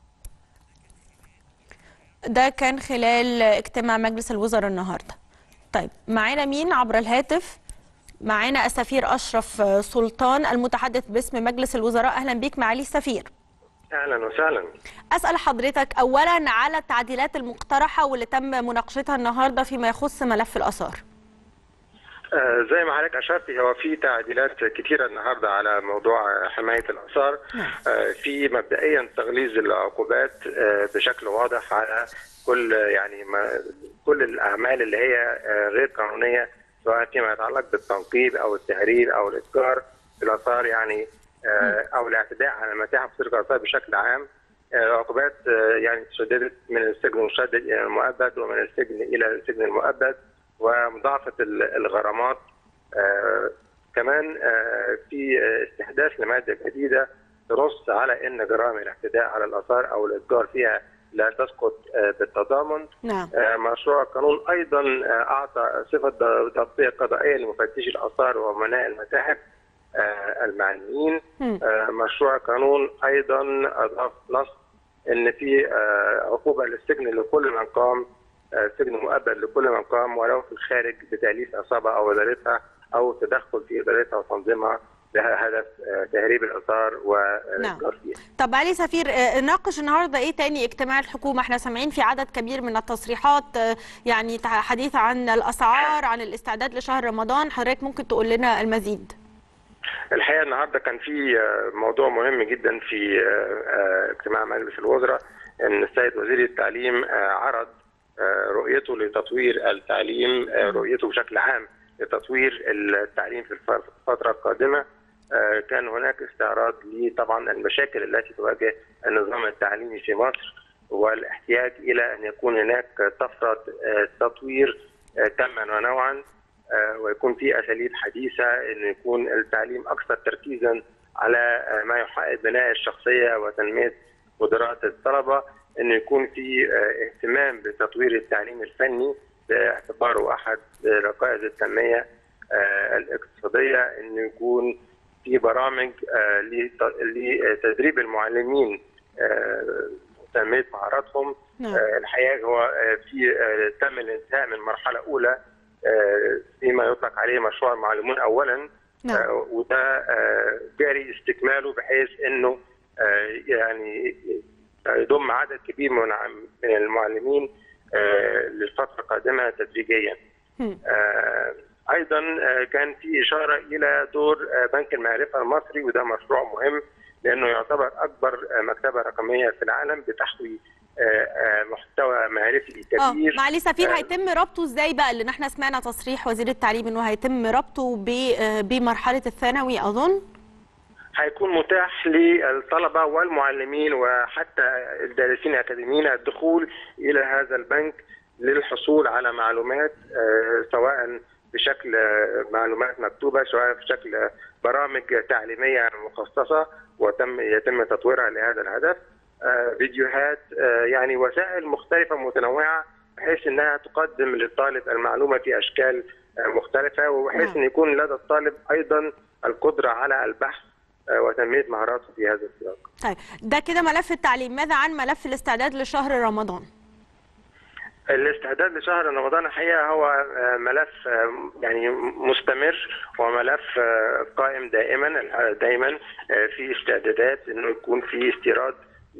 ده كان خلال اجتماع مجلس الوزراء النهارده. طيب معانا مين عبر الهاتف؟ معانا السفير أشرف سلطان المتحدث باسم مجلس الوزراء. أهلا بيك معالي السفير. اهلا وسهلا. أسأل حضرتك أولا على التعديلات المقترحة واللي تم مناقشتها النهارده فيما يخص ملف الآثار. زي ما حضرتك اشرتي، هو في تعديلات كثيره النهارده على موضوع حمايه الاثار. في مبدئيا تغليظ العقوبات بشكل واضح على كل الاعمال اللي هي غير قانونيه، سواء فيما يتعلق بالتنقيب او التهريب او الاتجار بالاثار، يعني او الاعتداء على المتاحف وسرقه الاثار بشكل عام. العقوبات يعني تشددت من السجن المشدد الى المؤبد، ومن السجن الى السجن المؤبد، ومضاعفه الغرامات. كمان في استحداث لماده جديده تنص على ان جرائم الاعتداء على الاثار او الاتجار فيها لا تسقط بالتضامن. نعم. مشروع القانون ايضا اعطى صفه ضبطيه قضائيه لمفتشي الاثار وامناء المتاحف المعنيين. مشروع القانون ايضا اضاف نص ان في عقوبه للسجن لكل من قام، سجن مؤبد لكل من قام ولو في الخارج بتأليف عصابه او ادارتها او تدخل في ادارتها وتنظيمها بهدف تهريب الاثار والاتجار فيها. طب معالي سفير، ناقش النهارده ايه تاني اجتماع الحكومه؟ احنا سامعين في عدد كبير من التصريحات، يعني حديث عن الاسعار، عن الاستعداد لشهر رمضان. حضرتك ممكن تقول لنا المزيد؟ الحقيقه النهارده كان في موضوع مهم جدا في اجتماع مجلس الوزراء، ان السيد وزير التعليم عرض رؤيته لتطوير التعليم، رؤيته بشكل عام لتطوير التعليم في الفتره القادمه. كان هناك استعراض لطبعا المشاكل التي تواجه النظام التعليمي في مصر، والاحتياج الى ان يكون هناك طفره تطوير تاما ونوعا، ويكون في اساليب حديثه، ان يكون التعليم اكثر تركيزا على ما يحقق بناء الشخصيه وتنميه قدرات الطلبه، ان يكون في اهتمام بتطوير التعليم الفني باعتباره احد ركائز التنميه الاقتصاديه، ان يكون في برامج لتدريب المعلمين وتنميه مهاراتهم. الحقيقه هو في تم الانتهاء من مرحله اولى فيما يطلق عليه مشروع المعلمون اولا، وده جاري استكماله بحيث انه يعني يضم عدد كبير من المعلمين للفتره القادمه تدريجيا. ايضا كان في اشاره الى دور بنك المعرفه المصري، وده مشروع مهم لانه يعتبر اكبر مكتبه رقميه في العالم بتحوي محتوى معرفي كبير. معالي سفير، هيتم ربطه ازاي بقى؟ لان احنا سمعنا تصريح وزير التعليم انه هيتم ربطه بمرحله الثانوي. اظن هيكون متاح للطلبه والمعلمين وحتى الدارسين الاكاديميين الدخول الى هذا البنك للحصول على معلومات، سواء بشكل معلومات مكتوبه، سواء بشكل برامج تعليميه مخصصه يتم تطويرها لهذا الهدف، فيديوهات، يعني وسائل مختلفه متنوعه بحيث انها تقدم للطالب المعلومه في اشكال مختلفه، وبحيث ان يكون لدى الطالب ايضا القدره على البحث وتنميه مهاراته في هذا السياق. طيب ده كده ملف التعليم. ماذا عن ملف الاستعداد لشهر رمضان؟ الاستعداد لشهر رمضان الحقيقه هو ملف يعني مستمر وملف قائم دائما في استعدادات انه يكون في استيراد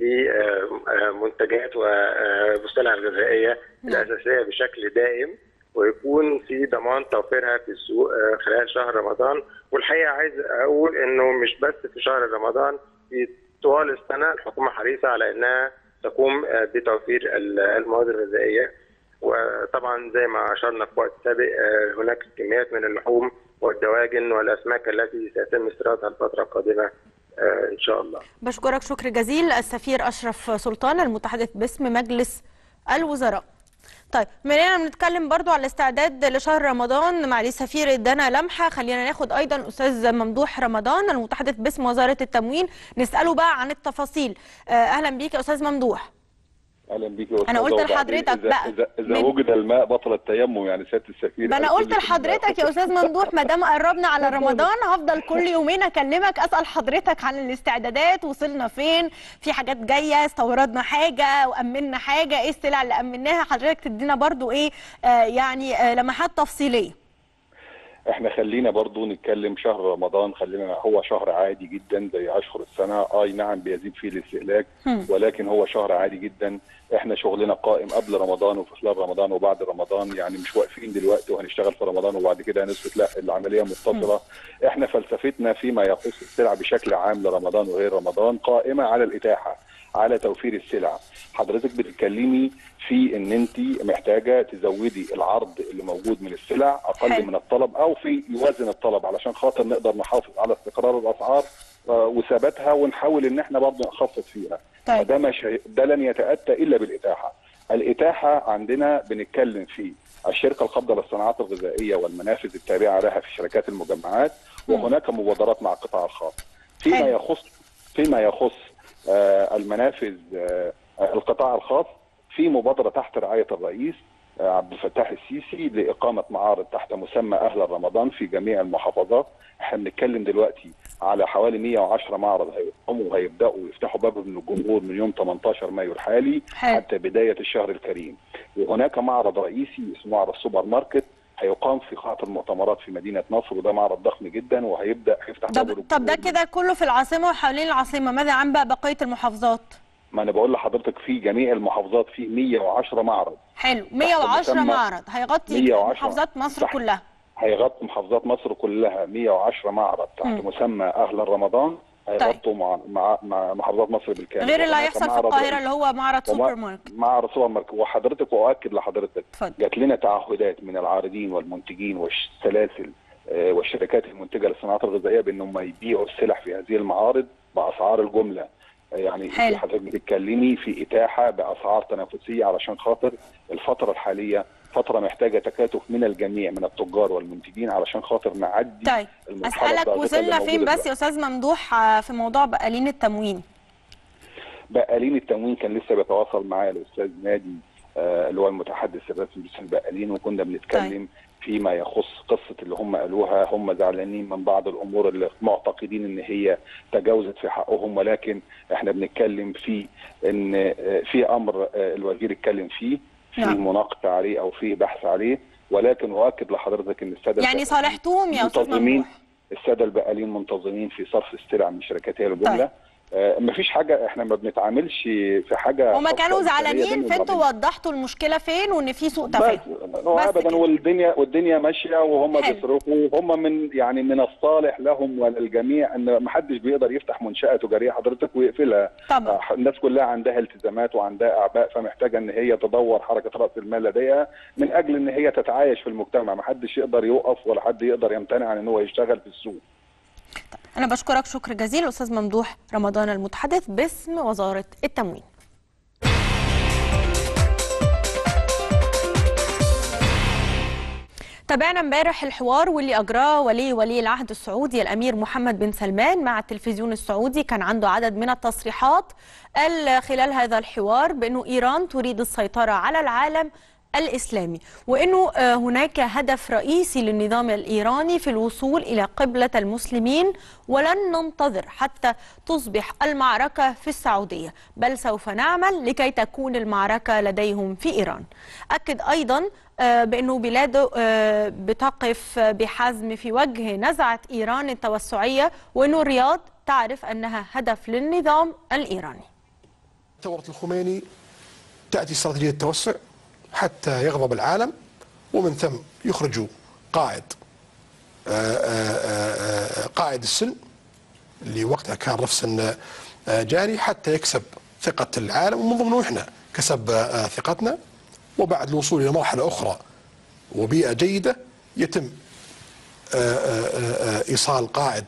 لمنتجات والسلع الغذائيه الاساسيه بشكل دائم، ويكون في ضمان توفيرها في السوق خلال شهر رمضان. والحقيقه عايز اقول انه مش بس في شهر رمضان، في طوال السنه الحكومه حريصه على انها تقوم بتوفير المواد الغذائيه. وطبعا زي ما اشرنا في وقت سابق هناك كميات من اللحوم والدواجن والاسماك التي سيتم استيرادها الفتره القادمه ان شاء الله. بشكرك شكر جزيل السفير اشرف سلطان المتحدث باسم مجلس الوزراء. طيب مننا بنتكلم برضو على الاستعداد لشهر رمضان، معالي السفير ادانا لمحه، خلينا ناخد ايضا استاذ ممدوح رمضان المتحدث باسم وزاره التموين نساله بقى عن التفاصيل. اهلا بيك يا استاذ ممدوح. اهلا بيك يا استاذ. انا قلت لحضرتك بقى اذا وجد الماء بطل التيمم يعني سياده السفير. انا قلت لحضرتك يا استاذ ممدوح ما دام قربنا على رمضان هفضل كل يومين اكلمك اسال حضرتك عن الاستعدادات، وصلنا فين، في حاجات جايه، استوردنا حاجه وامنا حاجه، ايه السلع اللي امناها، حضرتك تدينا برضو ايه يعني لمحات تفصيليه. احنا خلينا برضو نتكلم شهر رمضان، خلينا هو شهر عادي جدا زي اشهر السنه، اي نعم بيزيد فيه الاستهلاك ولكن هو شهر عادي جدا. احنا شغلنا قائم قبل رمضان وفي خلال رمضان وبعد رمضان، يعني مش واقفين دلوقتي وهنشتغل في رمضان وبعد كده هنثبت، لا العمليه متصله. احنا فلسفتنا فيما يخص السلع بشكل عام لرمضان وغير رمضان قائمه على الاتاحه، على توفير السلع. حضرتك بتتكلمي في ان انت محتاجه تزودي العرض اللي موجود من السلع اقل من الطلب او في يوازن الطلب علشان خاطر نقدر نحافظ على استقرار الاسعار وثباتها ونحاول ان احنا برضه نخفض فيها. طيب. ده لن يتاتى الا بالاتاحه. الاتاحه عندنا بنتكلم في الشركه القابضه للصناعات الغذائيه والمنافذ التابعه لها في شركات المجمعات، وهناك مبادرات مع القطاع الخاص. فيما يخص المنافذ القطاع الخاص، في مبادره تحت رعايه الرئيس عبد الفتاح السيسي لاقامه معارض تحت مسمى اهل رمضان في جميع المحافظات. احنا بنتكلم دلوقتي على حوالي 110 معرض هيقوموا وهيبداوا يفتحوا بابهم للجمهور من يوم 18 مايو الحالي حتى بدايه الشهر الكريم. وهناك معرض رئيسي اسمه معرض سوبر ماركت هيقام في قاعة المؤتمرات في مدينة نصر، وده معرض ضخم جدا وهيبدا يفتح بابه. طب ده كده كله في العاصمة وحوالين العاصمة، ماذا عن بقى بقية المحافظات؟ ما انا بقول لحضرتك في جميع المحافظات في 110 معرض. حلو، 110 معرض هيغطي محافظات مصر كلها. هيغطي محافظات مصر كلها 110 معرض تحت مسمى اهل رمضان هيغطوا مع محافظات مصر بالكامل، غير اللي هيحصل في القاهرة اللي هو معرض سوبر ماركت. معرض سوبر ماركت. وحضرتك واؤكد لحضرتك جات لنا تعهدات من العارضين والمنتجين والسلاسل والشركات المنتجه للصناعات الغذائيه بانهم يبيعوا السلع في هذه المعارض باسعار الجمله. يعني حضرتك بتتكلمي في اتاحه باسعار تنافسيه علشان خاطر الفتره الحاليه فتره محتاجه تكاتف من الجميع من التجار والمنتجين علشان خاطر نعدي. طيب اسالك وصلنا فين بس يا استاذ ممدوح في موضوع بقالين التموين؟ بقالين التموين كان لسه بيتواصل معايا الاستاذ نادي اللي هو المتحدث الرسمي باسم البقالين، وكنا بنتكلم فيما يخص قصه اللي هم قالوها. هم زعلانين من بعض الامور اللي معتقدين ان هي تجاوزت في حقهم، ولكن احنا بنتكلم في ان في امر الوزير اتكلم فيه، في مناقشه عليه او في بحث عليه، ولكن اؤكد لحضرتك ان الساده يعني صالحتوهم يا استاذ ممدوح؟ الساده البقالين منتظمين في صرف السلع من شركات هي الجمله. مفيش حاجه، احنا ما بنتعاملش في حاجه. هما كانوا زعلانين فانتوا وضحتوا المشكله فين وان في سوء تفاهم. ابدا، والدنيا ماشيه وهم بيصرفوا، وهم من الصالح لهم وللجميع ان ما حدش بيقدر يفتح منشاه تجاريه حضرتك ويقفلها. طبعا الناس كلها عندها التزامات وعندها اعباء، فمحتاجه ان هي تدور حركه راس المال لديها من اجل ان هي تتعايش في المجتمع. ما حدش يقدر يوقف ولا حد يقدر يمتنع عن ان هو يشتغل في السوق. أنا بشكرك شكر جزيل أستاذ ممدوح رمضان المتحدث باسم وزارة التموين. تابعنا امبارح الحوار واللي أجراه ولي العهد السعودي الأمير محمد بن سلمان مع التلفزيون السعودي. كان عنده عدد من التصريحات قال خلال هذا الحوار بأنه إيران تريد السيطرة على العالم الإسلامي، وأنه هناك هدف رئيسي للنظام الإيراني في الوصول إلى قبلة المسلمين، ولن ننتظر حتى تصبح المعركة في السعودية، بل سوف نعمل لكي تكون المعركة لديهم في إيران. أكد أيضا بأنه بلاده بتقف بحزم في وجه نزعة إيران التوسعية، وأنه الرياض تعرف أنها هدف للنظام الإيراني. ثورة الخميني تأتي استراتيجية التوسع حتى يغضب العالم، ومن ثم يخرجوا قائد السلم اللي وقتها كان رفسن جاني حتى يكسب ثقة العالم، ومن ضمنه إحنا كسب ثقتنا. وبعد الوصول إلى مرحلة أخرى وبيئة جيدة يتم إيصال قائد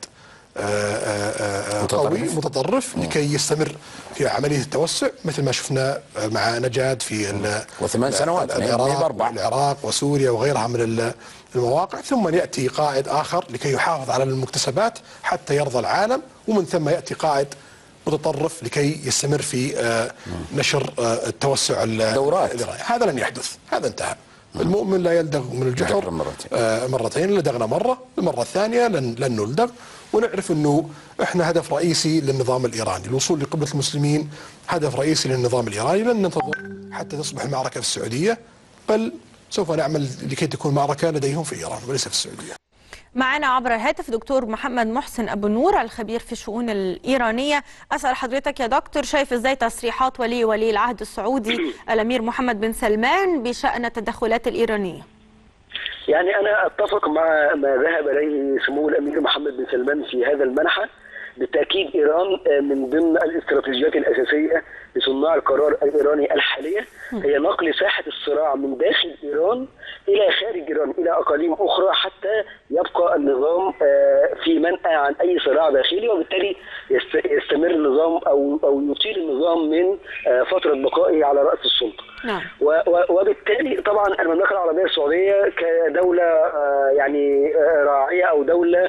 قوي متطرف لكي يستمر في عملية التوسع، مثل ما شفنا مع نجاد في و8 سنوات العراق وسوريا وغيرها من المواقع، ثم يأتي قائد آخر لكي يحافظ على المكتسبات حتى يرضى العالم، ومن ثم يأتي قائد متطرف لكي يستمر في نشر التوسع دورات. هذا لن يحدث، هذا انتهى. المؤمن لا يلدغ من الجحر مرتين، لدغنا مرة، المرة الثانية لن نلدغ. ونعرف أنه إحنا هدف رئيسي للنظام الإيراني، الوصول لقبلة المسلمين هدف رئيسي للنظام الإيراني. لن ننتظر حتى تصبح المعركة في السعودية، بل سوف نعمل لكي تكون معركة لديهم في إيران وليس في السعودية. معنا عبر الهاتف دكتور محمد محسن أبو النور الخبير في الشؤون الإيرانية. أسأل حضرتك يا دكتور، شايف إزاي تصريحات ولي العهد السعودي الأمير محمد بن سلمان بشأن التدخلات الإيرانية؟ يعني أنا أتفق مع ما ذهب إليه سمو الأمير محمد بن سلمان في هذا المنحى. بالتأكيد إيران من ضمن الاستراتيجيات الأساسية لصناع القرار الإيراني الحالية هي نقل ساحة الصراع من داخل إيران إلى خارج إيران إلى أقاليم أخرى، حتى يبقى النظام في منأى عن أي صراع داخلي، وبالتالي يستمر النظام أو يطيل النظام من فترة بقائه على رأس السلطة. وبالتالي طبعا المملكة العربية السعودية كدولة يعني راعية أو دولة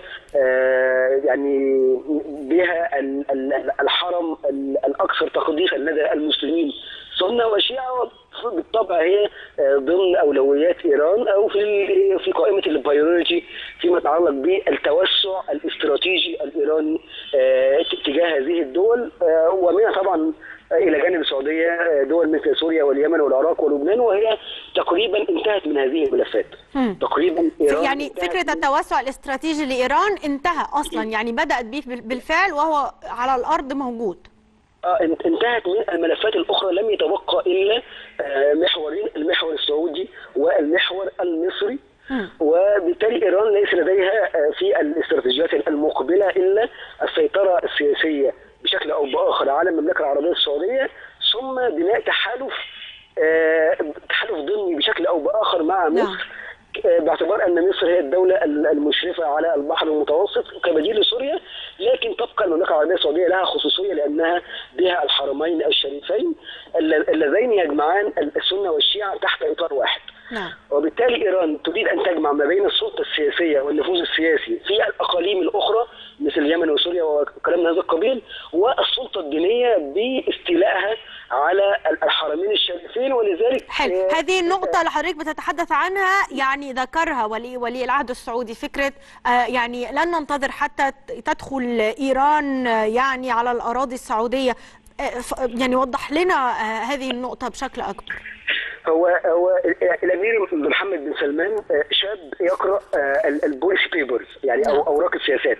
يعني بها الحرم الأكثر تقديسا لدى المسلمين سنة وشيعة، بالطبع هي ضمن أولويات إيران أو في قائمة البايوريتي فيما يتعلق بالتوسع الاستراتيجي الإيراني تجاه هذه الدول، ومنها طبعا إلى جانب السعودية دول مثل سوريا واليمن والعراق ولبنان، وهي تقريبا انتهت من هذه الملفات. تقريبا يعني فكرة التوسع الاستراتيجي لإيران انتهى أصلا، يعني بدأت به بالفعل وهو على الأرض موجود. انتهت من الملفات الأخرى، لم يتبقى إلا محورين، المحور السعودي والمحور المصري. وبالتالي إيران ليس لديها في الاستراتيجيات المقبلة إلا السيطرة السياسية بشكل أو بآخر على المملكة العربية السعودية، ثم بناء تحالف ضمني بشكل أو بآخر مع مصر، باعتبار أن مصر هي الدولة المشرفة على البحر المتوسط كبديل لسوريا، لكن تبقى المملكة العربية السعودية لها خصوصية لأنها بها الحرمين الشريفين اللذين يجمعان السنة والشيعة تحت إطار واحد. وبالتالي إيران تريد أن تجمع ما بين السلطة السياسية والنفوذ السياسي في الأقاليم الأخرى مثل اليمن وسوريا وكلام من هذا القبيل، والسلطة الدينية باستيلائها على الحرمين الشريفين. ولذلك هذه النقطة اللي حضرتك بتتحدث عنها يعني ذكرها ولي العهد السعودي، فكرة يعني لن ننتظر حتى تدخل إيران يعني على الأراضي السعودية. يعني وضح لنا هذه النقطة بشكل أكبر. هو الأمير محمد بن سلمان شاب يقرأ البوليسي بيبرز يعني أو أوراق السياسات،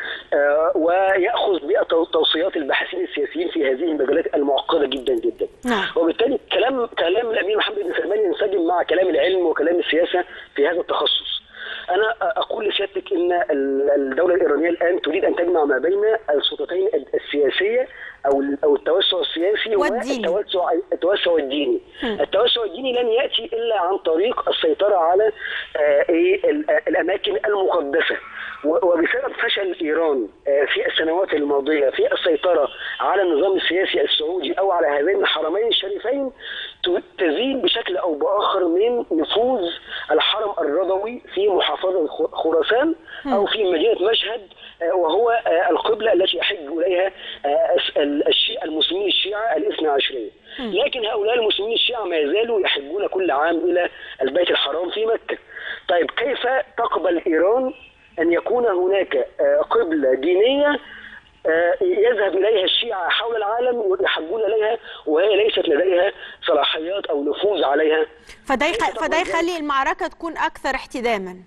ويأخذ بتوصيات الباحثين السياسيين في هذه المجالات المعقدة جدا جدا. وبالتالي كلام الأمير محمد بن سلمان ينسجم مع كلام العلم وكلام السياسة في هذا التخصص. أنا أقول لسيادتك إن الدولة الإيرانية الآن تريد أن تجمع ما بين السلطتين السياسية أو التوسع السياسي والتوسع الديني. التوسع الديني لن يأتي إلا عن طريق السيطرة على الأماكن المقدسة، وبسبب فشل إيران في السنوات الماضية في السيطرة على النظام السياسي السعودي أو على هذين الحرمين الشريفين تزيد بشكل أو بآخر من نفوذ الحرم الرضوي في محافظة خراسان أو في مدينة مشهد، وهو القبلة التي يحج إليها المسلمين الشيعة الاثنى عشرية. لكن هؤلاء المسلمين الشيعة ما يزالوا يحجون كل عام إلى البيت الحرام في مكة. طيب كيف تقبل إيران أن يكون هناك قبلة دينية يذهب إليها الشيعة حول العالم يحجون إليها وهي ليست لديها صلاحيات أو نفوذ عليها؟ فده يخلي المعركة تكون أكثر احتداما.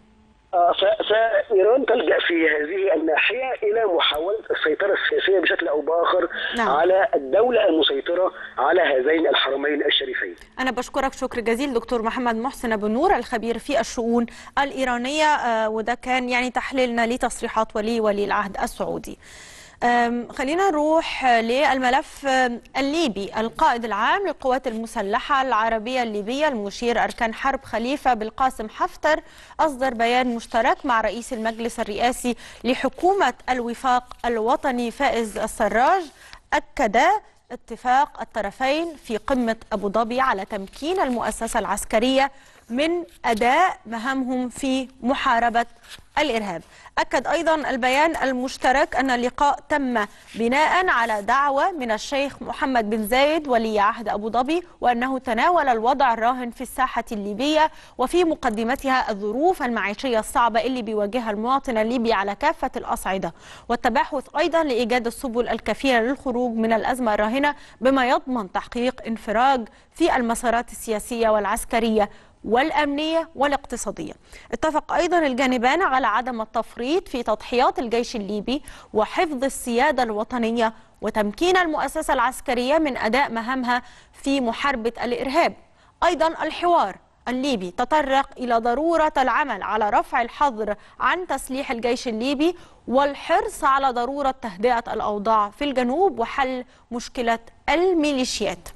فإيران تلجأ في هذه الناحية إلى محاولة السيطرة السياسية بشكل أو بآخر على الدولة المسيطرة على هذين الحرمين الشريفين. أنا بشكرك شكر جزيل دكتور محمد محسن أبو النور الخبير في الشؤون الإيرانية، وده كان يعني تحليلنا لتصريحات ولي العهد السعودي. خلينا نروح للملف الليبي. القائد العام للقوات المسلحة العربية الليبية المشير أركان حرب خليفة بالقاسم حفتر أصدر بيان مشترك مع رئيس المجلس الرئاسي لحكومة الوفاق الوطني فائز السراج. أكد اتفاق الطرفين في قمة أبو ظبي على تمكين المؤسسة العسكرية من أداء مهامهم في محاربة الإرهاب. أكد أيضا البيان المشترك أن اللقاء تم بناء على دعوة من الشيخ محمد بن زايد ولي عهد أبو ظبي، وأنه تناول الوضع الراهن في الساحة الليبية وفي مقدمتها الظروف المعيشية الصعبة اللي بيواجهها المواطن الليبي على كافة الأصعدة، والتباحث أيضا لإيجاد السبل الكفيلة للخروج من الأزمة الراهنة بما يضمن تحقيق انفراج في المسارات السياسية والعسكرية والأمنية والاقتصادية. اتفق أيضا الجانبان على عدم التفريط في تضحيات الجيش الليبي وحفظ السيادة الوطنية وتمكين المؤسسة العسكرية من أداء مهامها في محاربة الإرهاب. أيضا الحوار الليبي تطرق إلى ضرورة العمل على رفع الحظر عن تسليح الجيش الليبي والحرص على ضرورة تهدئة الأوضاع في الجنوب وحل مشكلة الميليشيات.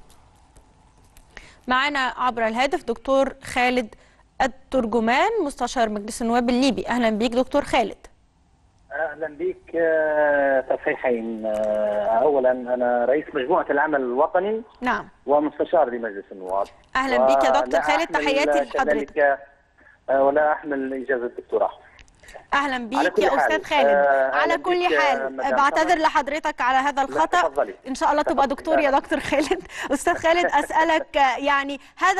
معنا عبر الهاتف دكتور خالد الترجمان مستشار مجلس النواب الليبي. أهلا بيك دكتور خالد. أهلا بك. تصحيحين، أولا أنا رئيس مجموعة العمل الوطني. نعم. ومستشار لمجلس النواب. أهلا بك يا دكتور خالد، تحياتي لحضرتك. ولا أحمل إجازة الدكتوراه. أهلا بيك يا أستاذ خالد. على كل حال بعتذر لحضرتك على هذا الخطأ، إن شاء الله تبقى دكتور يا دكتور خالد. أستاذ خالد أسألك يعني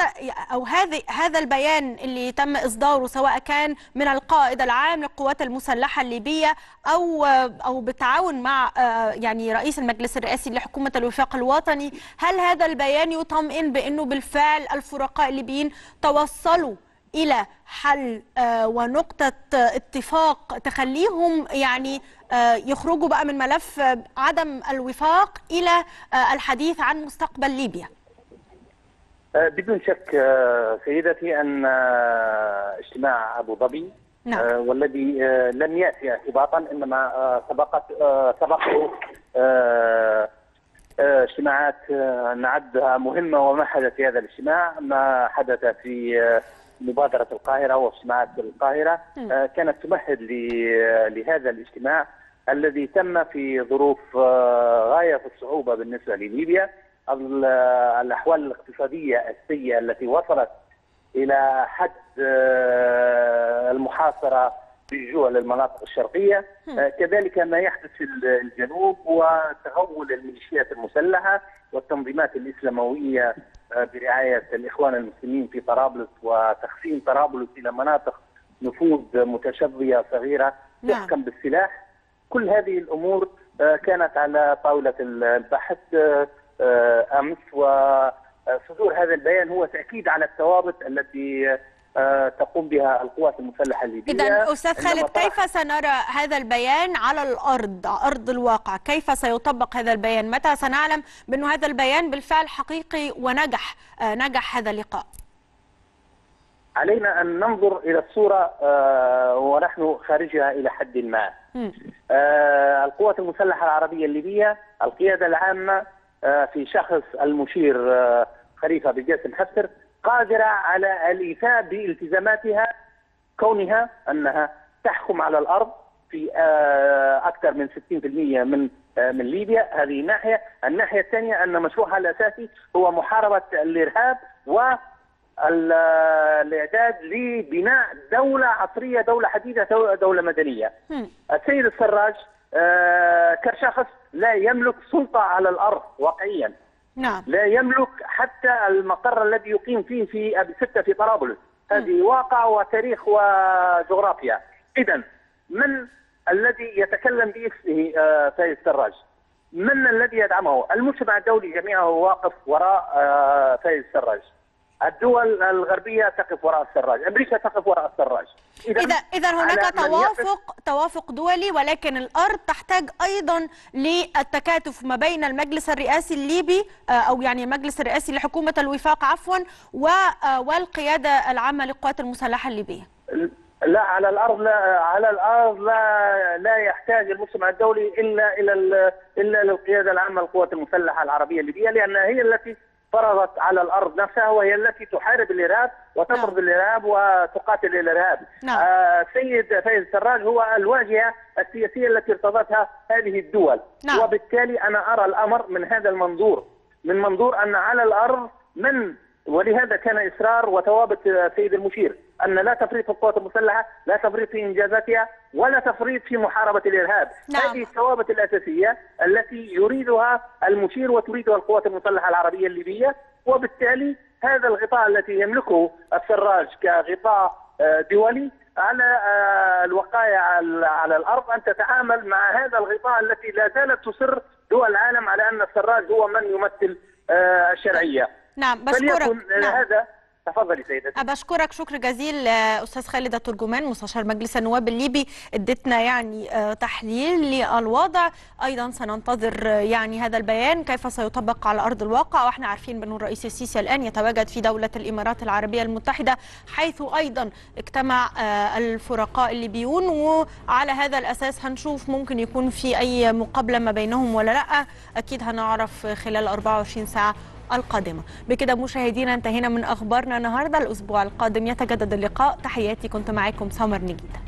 هذا البيان اللي تم إصداره سواء كان من القائد العام للقوات المسلحة الليبية أو بالتعاون مع يعني رئيس المجلس الرئاسي لحكومة الوفاق الوطني، هل هذا البيان يطمئن بأنه بالفعل الفرقاء الليبيين توصلوا إلى حل ونقطة اتفاق تخليهم يعني يخرجوا بقى من ملف عدم الوفاق إلى الحديث عن مستقبل ليبيا؟ بدون شك سيدتي أن اجتماع أبو ظبي والذي لم يأتي اعتباطا إنما سبقه اجتماعات نعدها مهمة، وما حدث في هذا الاجتماع ما حدث في مبادرة القاهرة واجتماعات القاهرة كانت تمهد لهذا الاجتماع الذي تم في ظروف غاية في الصعوبة بالنسبة لليبيا. الأحوال الاقتصادية السيئة التي وصلت إلى حد المحاصرة بالجوع للمناطق الشرقية، كذلك ما يحدث في الجنوب وتغول الميليشيات المسلحة والتنظيمات الإسلاموية برعاية الإخوان المسلمين في طرابلس وتقسيم طرابلس إلى مناطق نفوذ متشظية صغيرة تحكم بالسلاح. كل هذه الأمور كانت على طاولة البحث أمس، وصدور هذا البيان هو تأكيد على الثوابت التي تقوم بها القوات المسلحة الليبية. إذن أستاذ خالد، كيف سنرى هذا البيان على الأرض، أرض الواقع؟ كيف سيطبق هذا البيان؟ متى سنعلم بأن هذا البيان بالفعل حقيقي ونجح هذا اللقاء؟ علينا أن ننظر إلى الصورة ونحن خارجها إلى حد ما. القوات المسلحة العربية الليبية، القيادة العامة في شخص المشير خليفة بن قاسم حفتر قادرة على الإيفاء بالتزاماتها، كونها أنها تحكم على الأرض في أكثر من 60% من ليبيا. هذه ناحية. الناحية الثانية أن مشروعها الأساسي هو محاربة الإرهاب والإعداد لبناء دولة عصرية، دولة حديثة، دولة مدنية. السيد السراج كشخص لا يملك سلطة على الأرض واقعيا. نعم. لا يملك حتى المقر الذي يقيم فيه في أبي ستة في طرابلس. هذه واقع وتاريخ وجغرافيا. إذن من الذي يتكلم باسمه سيد السراج؟ من الذي يدعمه؟ المجتمع الدولي جميعه واقف وراء سيد السراج. الدول الغربية تقف وراء السراج، أمريكا تقف وراء السراج. إذا هناك توافق دولي، ولكن الأرض تحتاج أيضا للتكاتف ما بين المجلس الرئاسي الليبي أو يعني المجلس الرئاسي لحكومة الوفاق عفوا والقيادة العامة للقوات المسلحة الليبية. لا، على الأرض لا يحتاج المجتمع الدولي إلا للقيادة العامة للقوات المسلحة العربية الليبية، لأنها هي التي فرضت على الأرض نفسها، وهي التي تحارب الإرهاب وتطرد الإرهاب وتقاتل الإرهاب. سيد فايز سراج هو الواجهة السياسية التي ارتضتها هذه الدول. وبالتالي أنا أرى الأمر من هذا المنظور، من منظور أن على الأرض ولهذا كان إصرار وثوابت سيد المشير أن لا تفريط في القوات المسلحة، لا تفريط في إنجازاتها، ولا تفريط في محاربة الإرهاب. هذه الثوابت الأساسية التي يريدها المشير وتريدها القوات المسلحة العربية الليبية. وبالتالي هذا الغطاء الذي يملكه السراج كغطاء دولي على الوقاية على الأرض أن تتعامل مع هذا الغطاء التي لا زالت تصر دول العالم على أن السراج هو من يمثل الشرعية. نعم، بشكرك. هذا تفضلي سيدتي. بشكرك شكر جزيل أستاذ خالد الترجمان مستشار مجلس النواب الليبي، ادتنا يعني تحليل للوضع. أيضا سننتظر يعني هذا البيان كيف سيطبق على أرض الواقع، وإحنا عارفين بأن الرئيس السيسي الآن يتواجد في دولة الإمارات العربية المتحدة، حيث أيضا اجتمع الفرقاء الليبيون، وعلى هذا الأساس هنشوف ممكن يكون في أي مقابلة ما بينهم ولا لأ. أكيد هنعرف خلال 24 ساعة القادمة. بكده مشاهدينا انتهينا من أخبارنا النهاردة. الأسبوع القادم يتجدد اللقاء. تحياتي، كنت معاكم سمر نجيدة.